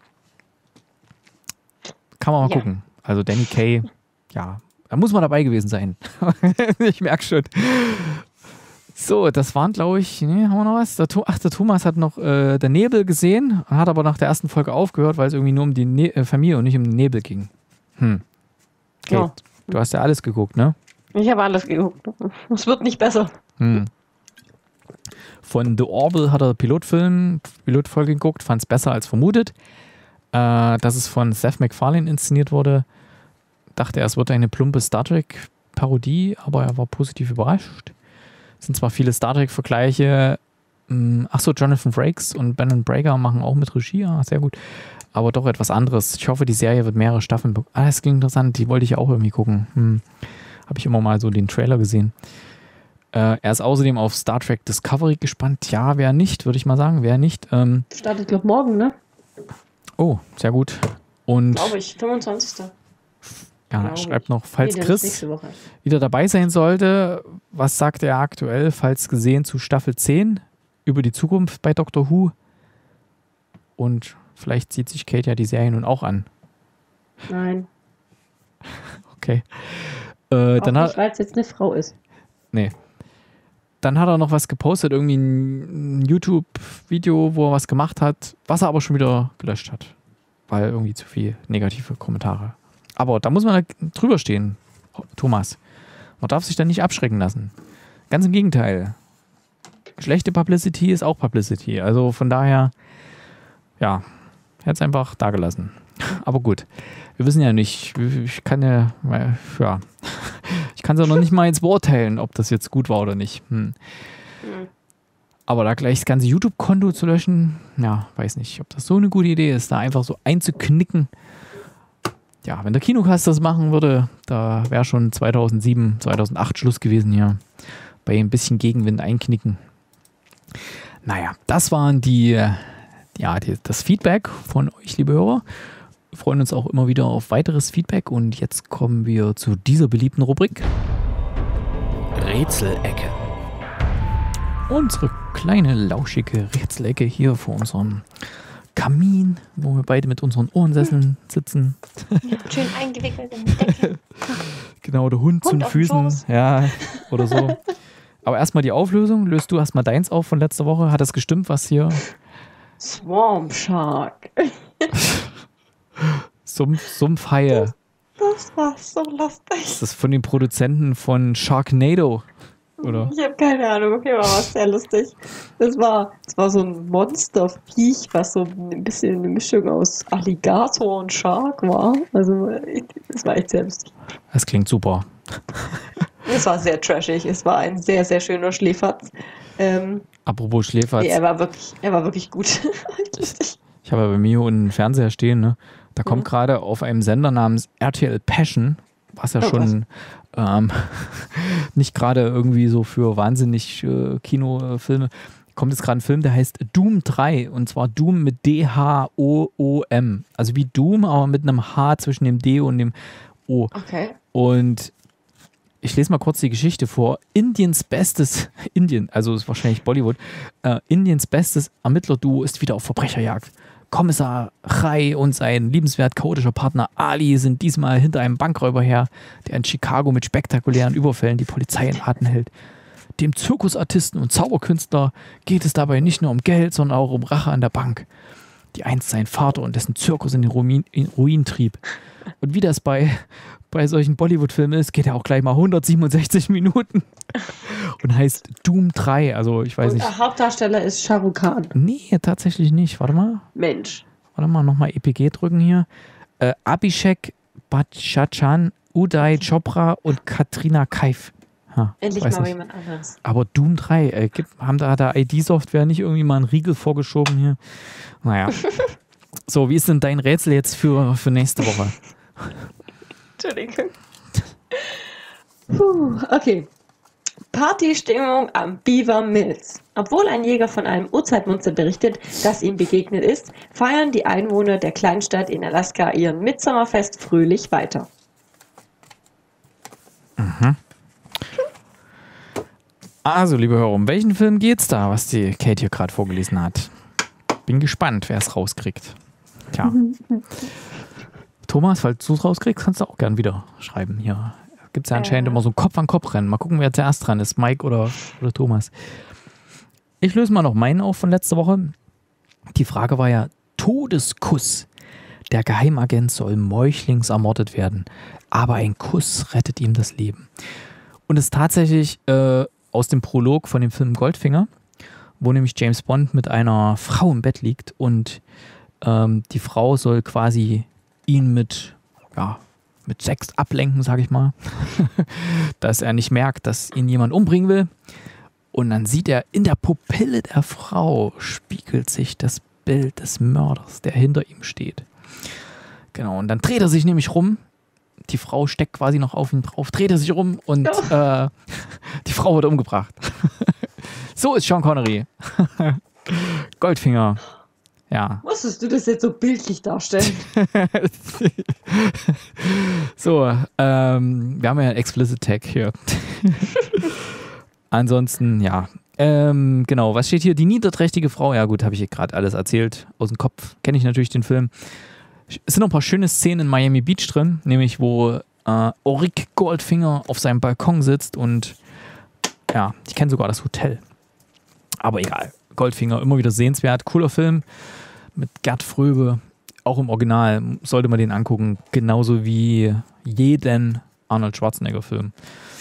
Kann man mal ja. gucken. Also Danny Kaye, ja, da muss man dabei gewesen sein. Ich merke schon. So, das waren, glaube ich, nee, haben wir noch was? Der, ach, der Thomas hat noch äh, der Nebel gesehen, hat aber nach der ersten Folge aufgehört, weil es irgendwie nur um die ne- äh, Familie und nicht um den Nebel ging. Hm. Kate, ja. Du hast ja alles geguckt, ne? Ich habe alles geguckt. Es wird nicht besser. Hm. Von The Orville hat er Pilotfilm, Pilotfolge geguckt, fand es besser als vermutet. Äh, dass es von Seth MacFarlane inszeniert wurde, dachte er, es wird eine plumpe Star Trek-Parodie, aber er war positiv überrascht. Es sind zwar viele Star Trek-Vergleiche, achso, Jonathan Frakes und Ben Brager machen auch mit Regie, ja, sehr gut, aber doch etwas anderes. Ich hoffe, die Serie wird mehrere Staffeln bekommen. Ah, das klingt interessant, die wollte ich auch irgendwie gucken. Hm. Habe ich immer mal so den Trailer gesehen. Äh, er ist außerdem auf Star Trek Discovery gespannt. Ja, wer nicht, würde ich mal sagen, wer nicht. Ähm, Startet, glaube ich, morgen, ne? Oh, sehr gut. Und glaube ich, fünfundzwanzigsten Ja, er schreibt noch, falls nee, Chris wieder dabei sein sollte, was sagt er aktuell, falls gesehen zu Staffel zehn über die Zukunft bei Doctor Who? Und vielleicht zieht sich Kate ja die Serie nun auch an. Nein. Okay. Äh, auch dann nicht, hat, weil es jetzt eine Frau ist. Nee. Dann hat er noch was gepostet, irgendwie ein YouTube-Video, wo er was gemacht hat, was er aber schon wieder gelöscht hat. Weil irgendwie zu viel negative Kommentare. Aber da muss man da drüber stehen, Thomas. Man darf sich da nicht abschrecken lassen. Ganz im Gegenteil. Schlechte Publicity ist auch Publicity. Also von daher, ja, er hat es einfach da gelassen. Aber gut, wir wissen ja nicht, ich kann ja, ja, ich kann es ja noch nicht mal jetzt beurteilen, ob das jetzt gut war oder nicht. Hm. Mhm. Aber da gleich das ganze YouTube-Konto zu löschen, ja, weiß nicht, ob das so eine gute Idee ist, da einfach so einzuknicken. Ja, wenn der Kinocast das machen würde, da wäre schon zweitausendsieben, zweitausendacht Schluss gewesen hier. Bei ein bisschen Gegenwind einknicken. Naja, das waren die, ja, die, das Feedback von euch, liebe Hörer. Wir freuen uns auch immer wieder auf weiteres Feedback und jetzt kommen wir zu dieser beliebten Rubrik. Rätselecke. Unsere kleine, lauschige Rätselecke hier vor unserem Kamin, wo wir beide mit unseren Ohrensesseln sitzen. Ja, schön eingewickelt in die Decke. Genau, der Hund, Hund zu den Füßen. Ja, oder so. Aber erstmal die Auflösung. Löst du erstmal deins auf von letzter Woche. Hat das gestimmt, was hier? Swamp Shark. Sumpf, Sumpfhaie. Das, das war so lustig. Das ist von den Produzenten von Sharknado. oder? Ich habe keine Ahnung, okay, aber war sehr lustig. Das war, das war so ein Monsterviech, was so ein bisschen eine Mischung aus Alligator und Shark war. Also, das war echt sehr lustig. Das klingt super. Es war sehr trashig. Es war ein sehr, sehr schöner Schläferz. Ähm, Apropos Schläferz. Nee, er war wirklich, er war wirklich gut. Ich habe ja bei mir unten einen Fernseher stehen, ne? Da kommt Mhm. gerade auf einem Sender namens R T L Passion, was ja Oh, schon ähm, nicht gerade irgendwie so für wahnsinnig äh, Kinofilme, kommt jetzt gerade ein Film, der heißt Doom drei, und zwar Doom mit D H O O M. Also wie Doom, aber mit einem H zwischen dem D und dem O. Okay. Und ich lese mal kurz die Geschichte vor. Indiens bestes, Indien, also ist wahrscheinlich Bollywood, äh, Indiens bestes Ermittlerduo ist wieder auf Verbrecherjagd. Kommissar Rai und sein liebenswert chaotischer Partner Ali sind diesmal hinter einem Bankräuber her, der in Chicago mit spektakulären Überfällen die Polizei in Atem hält. Dem Zirkusartisten und Zauberkünstler geht es dabei nicht nur um Geld, sondern auch um Rache an der Bank, die einst sein Vater und dessen Zirkus in den Ruin, in Ruin trieb. Und wie das bei, bei solchen Bollywood-Filmen ist, geht er auch gleich mal hundertsiebenundsechzig Minuten und heißt Doom drei. Also ich weiß Und nicht. der Hauptdarsteller ist Shah Rukh Khan. Nee, tatsächlich nicht. Warte mal. Mensch. Warte mal, nochmal E P G drücken hier. Äh, Abhishek Bachchan, Uday Chopra und Katrina Kaif. Ha, Endlich weiß mal nicht. jemand anderes. Aber Doom drei, äh, gibt, haben da der I D-Software nicht irgendwie mal einen Riegel vorgeschoben hier? Naja. So, wie ist denn dein Rätsel jetzt für, für nächste Woche? Entschuldigung. Puh, okay. Partystimmung am Beaver Mills. Obwohl ein Jäger von einem Urzeitmonster berichtet, das ihm begegnet ist, feiern die Einwohner der Kleinstadt in Alaska ihren Mitsommerfest fröhlich weiter. Mhm. Also, liebe Hörer, um welchen Film geht's da, was die Kate hier gerade vorgelesen hat? Bin gespannt, wer es rauskriegt. Tja. Thomas, falls du es rauskriegst, kannst du auch gern wieder schreiben. Hier gibt es ja anscheinend Äh. immer so ein Kopf-an-Kopf-Rennen. Mal gucken, wer zuerst dran ist, Mike oder, oder Thomas. Ich löse mal noch meinen auf von letzter Woche. Die Frage war ja, Todeskuss. Der Geheimagent soll meuchlings ermordet werden, aber ein Kuss rettet ihm das Leben. Und es ist tatsächlich äh, aus dem Prolog von dem Film Goldfinger, wo nämlich James Bond mit einer Frau im Bett liegt und ähm, die Frau soll quasi ihn mit, ja, mit Sex ablenken, sage ich mal, dass er nicht merkt, dass ihn jemand umbringen will. Und dann sieht er, in der Pupille der Frau spiegelt sich das Bild des Mörders, der hinter ihm steht. Genau, und dann dreht er sich nämlich rum. Die Frau steckt quasi noch auf ihn drauf, dreht er sich rum und äh, die Frau wird umgebracht. So ist Sean Connery. Goldfinger. Ja. Musstest du das jetzt so bildlich darstellen? So, ähm, wir haben ja einen Explicit Tag hier. Ansonsten, ja. Ähm, genau, was steht hier? Die niederträchtige Frau. Ja gut, habe ich gerade alles erzählt. Aus dem Kopf kenne ich natürlich den Film. Es sind noch ein paar schöne Szenen in Miami Beach drin, nämlich wo äh, Auric Goldfinger auf seinem Balkon sitzt und ja, ich kenne sogar das Hotel. Aber egal, Goldfinger, immer wieder sehenswert. Cooler Film mit Gerd Fröbe, auch im Original, sollte man den angucken. Genauso wie jeden Arnold Schwarzenegger-Film.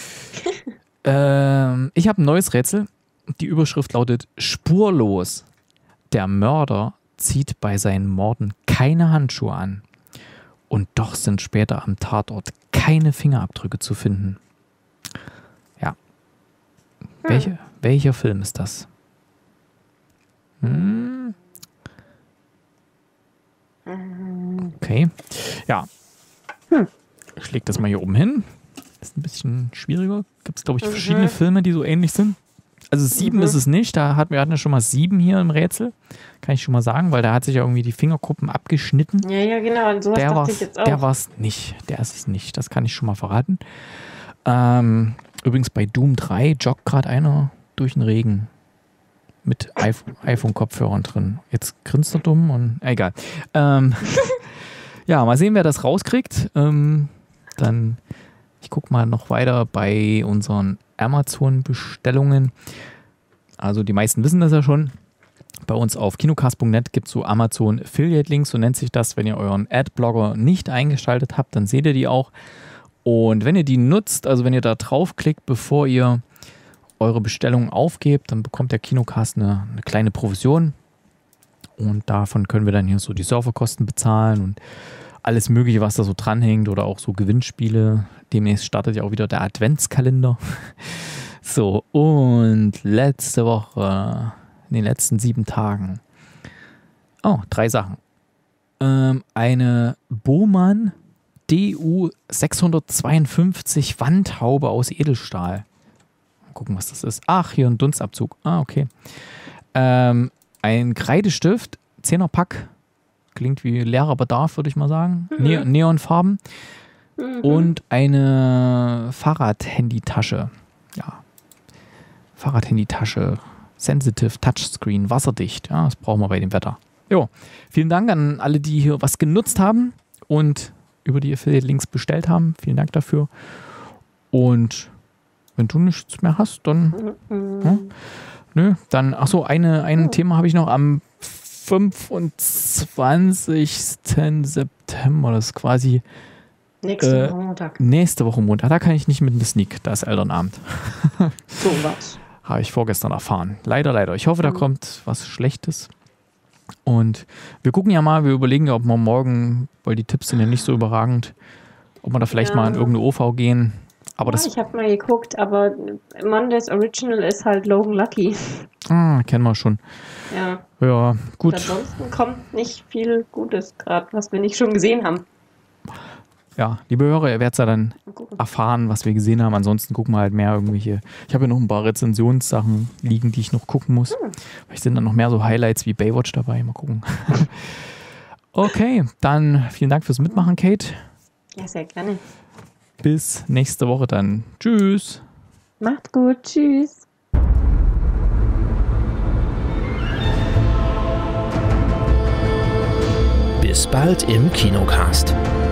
ähm, ich habe ein neues Rätsel. Die Überschrift lautet Spurlos. Der Mörder zieht bei seinen Morden keine Handschuhe an. Und doch sind später am Tatort keine Fingerabdrücke zu finden. Ja. Hm. Welche, welcher Film ist das? Hm. Okay. Ja. Hm. Ich lege das mal hier oben hin. Ist ein bisschen schwieriger. Gibt es, glaube ich, verschiedene mhm. Filme, die so ähnlich sind. Also sieben mhm. ist es nicht. Da hatten wir hatten ja schon mal sieben hier im Rätsel. Kann ich schon mal sagen, weil da hat sich ja irgendwie die Fingerkuppen abgeschnitten. Ja, ja, genau. Und sowas der dachte ich jetzt auch. Der war es nicht. Der ist es nicht. Das kann ich schon mal verraten. Ähm, übrigens bei Doom drei joggt gerade einer durch den Regen. Mit iPhone-Kopfhörern drin. Jetzt grinst er dumm und egal. Ähm, ja, mal sehen, wer das rauskriegt. Ähm, dann, ich gucke mal noch weiter bei unseren Amazon-Bestellungen. Also die meisten wissen das ja schon. Bei uns auf kinocast punkt net gibt es so Amazon Affiliate-Links, so nennt sich das. Wenn ihr euren Adblogger nicht eingeschaltet habt, dann seht ihr die auch. Und wenn ihr die nutzt, also wenn ihr da draufklickt, bevor ihr eure Bestellung aufgebt, dann bekommt der Kinocast eine, eine kleine Provision und davon können wir dann hier so die Serverkosten bezahlen und alles Mögliche, was da so dranhängt oder auch so Gewinnspiele. Demnächst startet ja auch wieder der Adventskalender. So, und letzte Woche, in den letzten sieben Tagen, oh, drei Sachen. Ähm, eine Bohmann D U sechshundertzweiundfünfzig Wandhaube aus Edelstahl. Mal gucken, was das ist. Ach, hier ein Dunstabzug. Ah, okay. Ähm, ein Kreidestift, zehner Pack. Klingt wie leerer Bedarf, würde ich mal sagen. Mhm. Ne- Neonfarben. Mhm. Und eine Fahrradhandytasche. Ja. Fahrradhandytasche. Sensitive Touchscreen, wasserdicht. Ja, das brauchen wir bei dem Wetter. Jo. Vielen Dank an alle, die hier was genutzt haben und über die Affiliate-Links bestellt haben. Vielen Dank dafür. Und wenn du nichts mehr hast, dann mhm. ja, nö, dann, achso, eine, ein oh. Thema habe ich noch am fünfundzwanzigsten September, das ist quasi nächste äh, Woche Montag. Nächste Woche Montag. Da kann ich nicht mit in den Sneak, da ist Elternabend. So was. Habe ich vorgestern erfahren. Leider, leider. Ich hoffe, da mhm. kommt was Schlechtes. Und wir gucken ja mal, wir überlegen ja, ob wir morgen, weil die Tipps sind ja nicht so überragend, ob wir da vielleicht ja. mal in irgendeine O V gehen. Aber ja, das ich habe mal geguckt, aber Mondays Original ist halt Logan Lucky. Ah, kennen wir schon. Ja. Ja, gut. Und ansonsten kommt nicht viel Gutes gerade, was wir nicht schon gesehen haben. Ja, liebe Hörer, ihr werdet ja dann erfahren, was wir gesehen haben. Ansonsten gucken wir halt mehr irgendwelche. Ich habe ja noch ein paar Rezensionssachen liegen, die ich noch gucken muss. Hm. Vielleicht sind dann noch mehr so Highlights wie Baywatch dabei. Mal gucken. Okay, dann vielen Dank fürs Mitmachen, Kate. Ja, sehr gerne. Bis nächste Woche dann. Tschüss. Macht gut. Tschüss. Bis bald im Kinocast.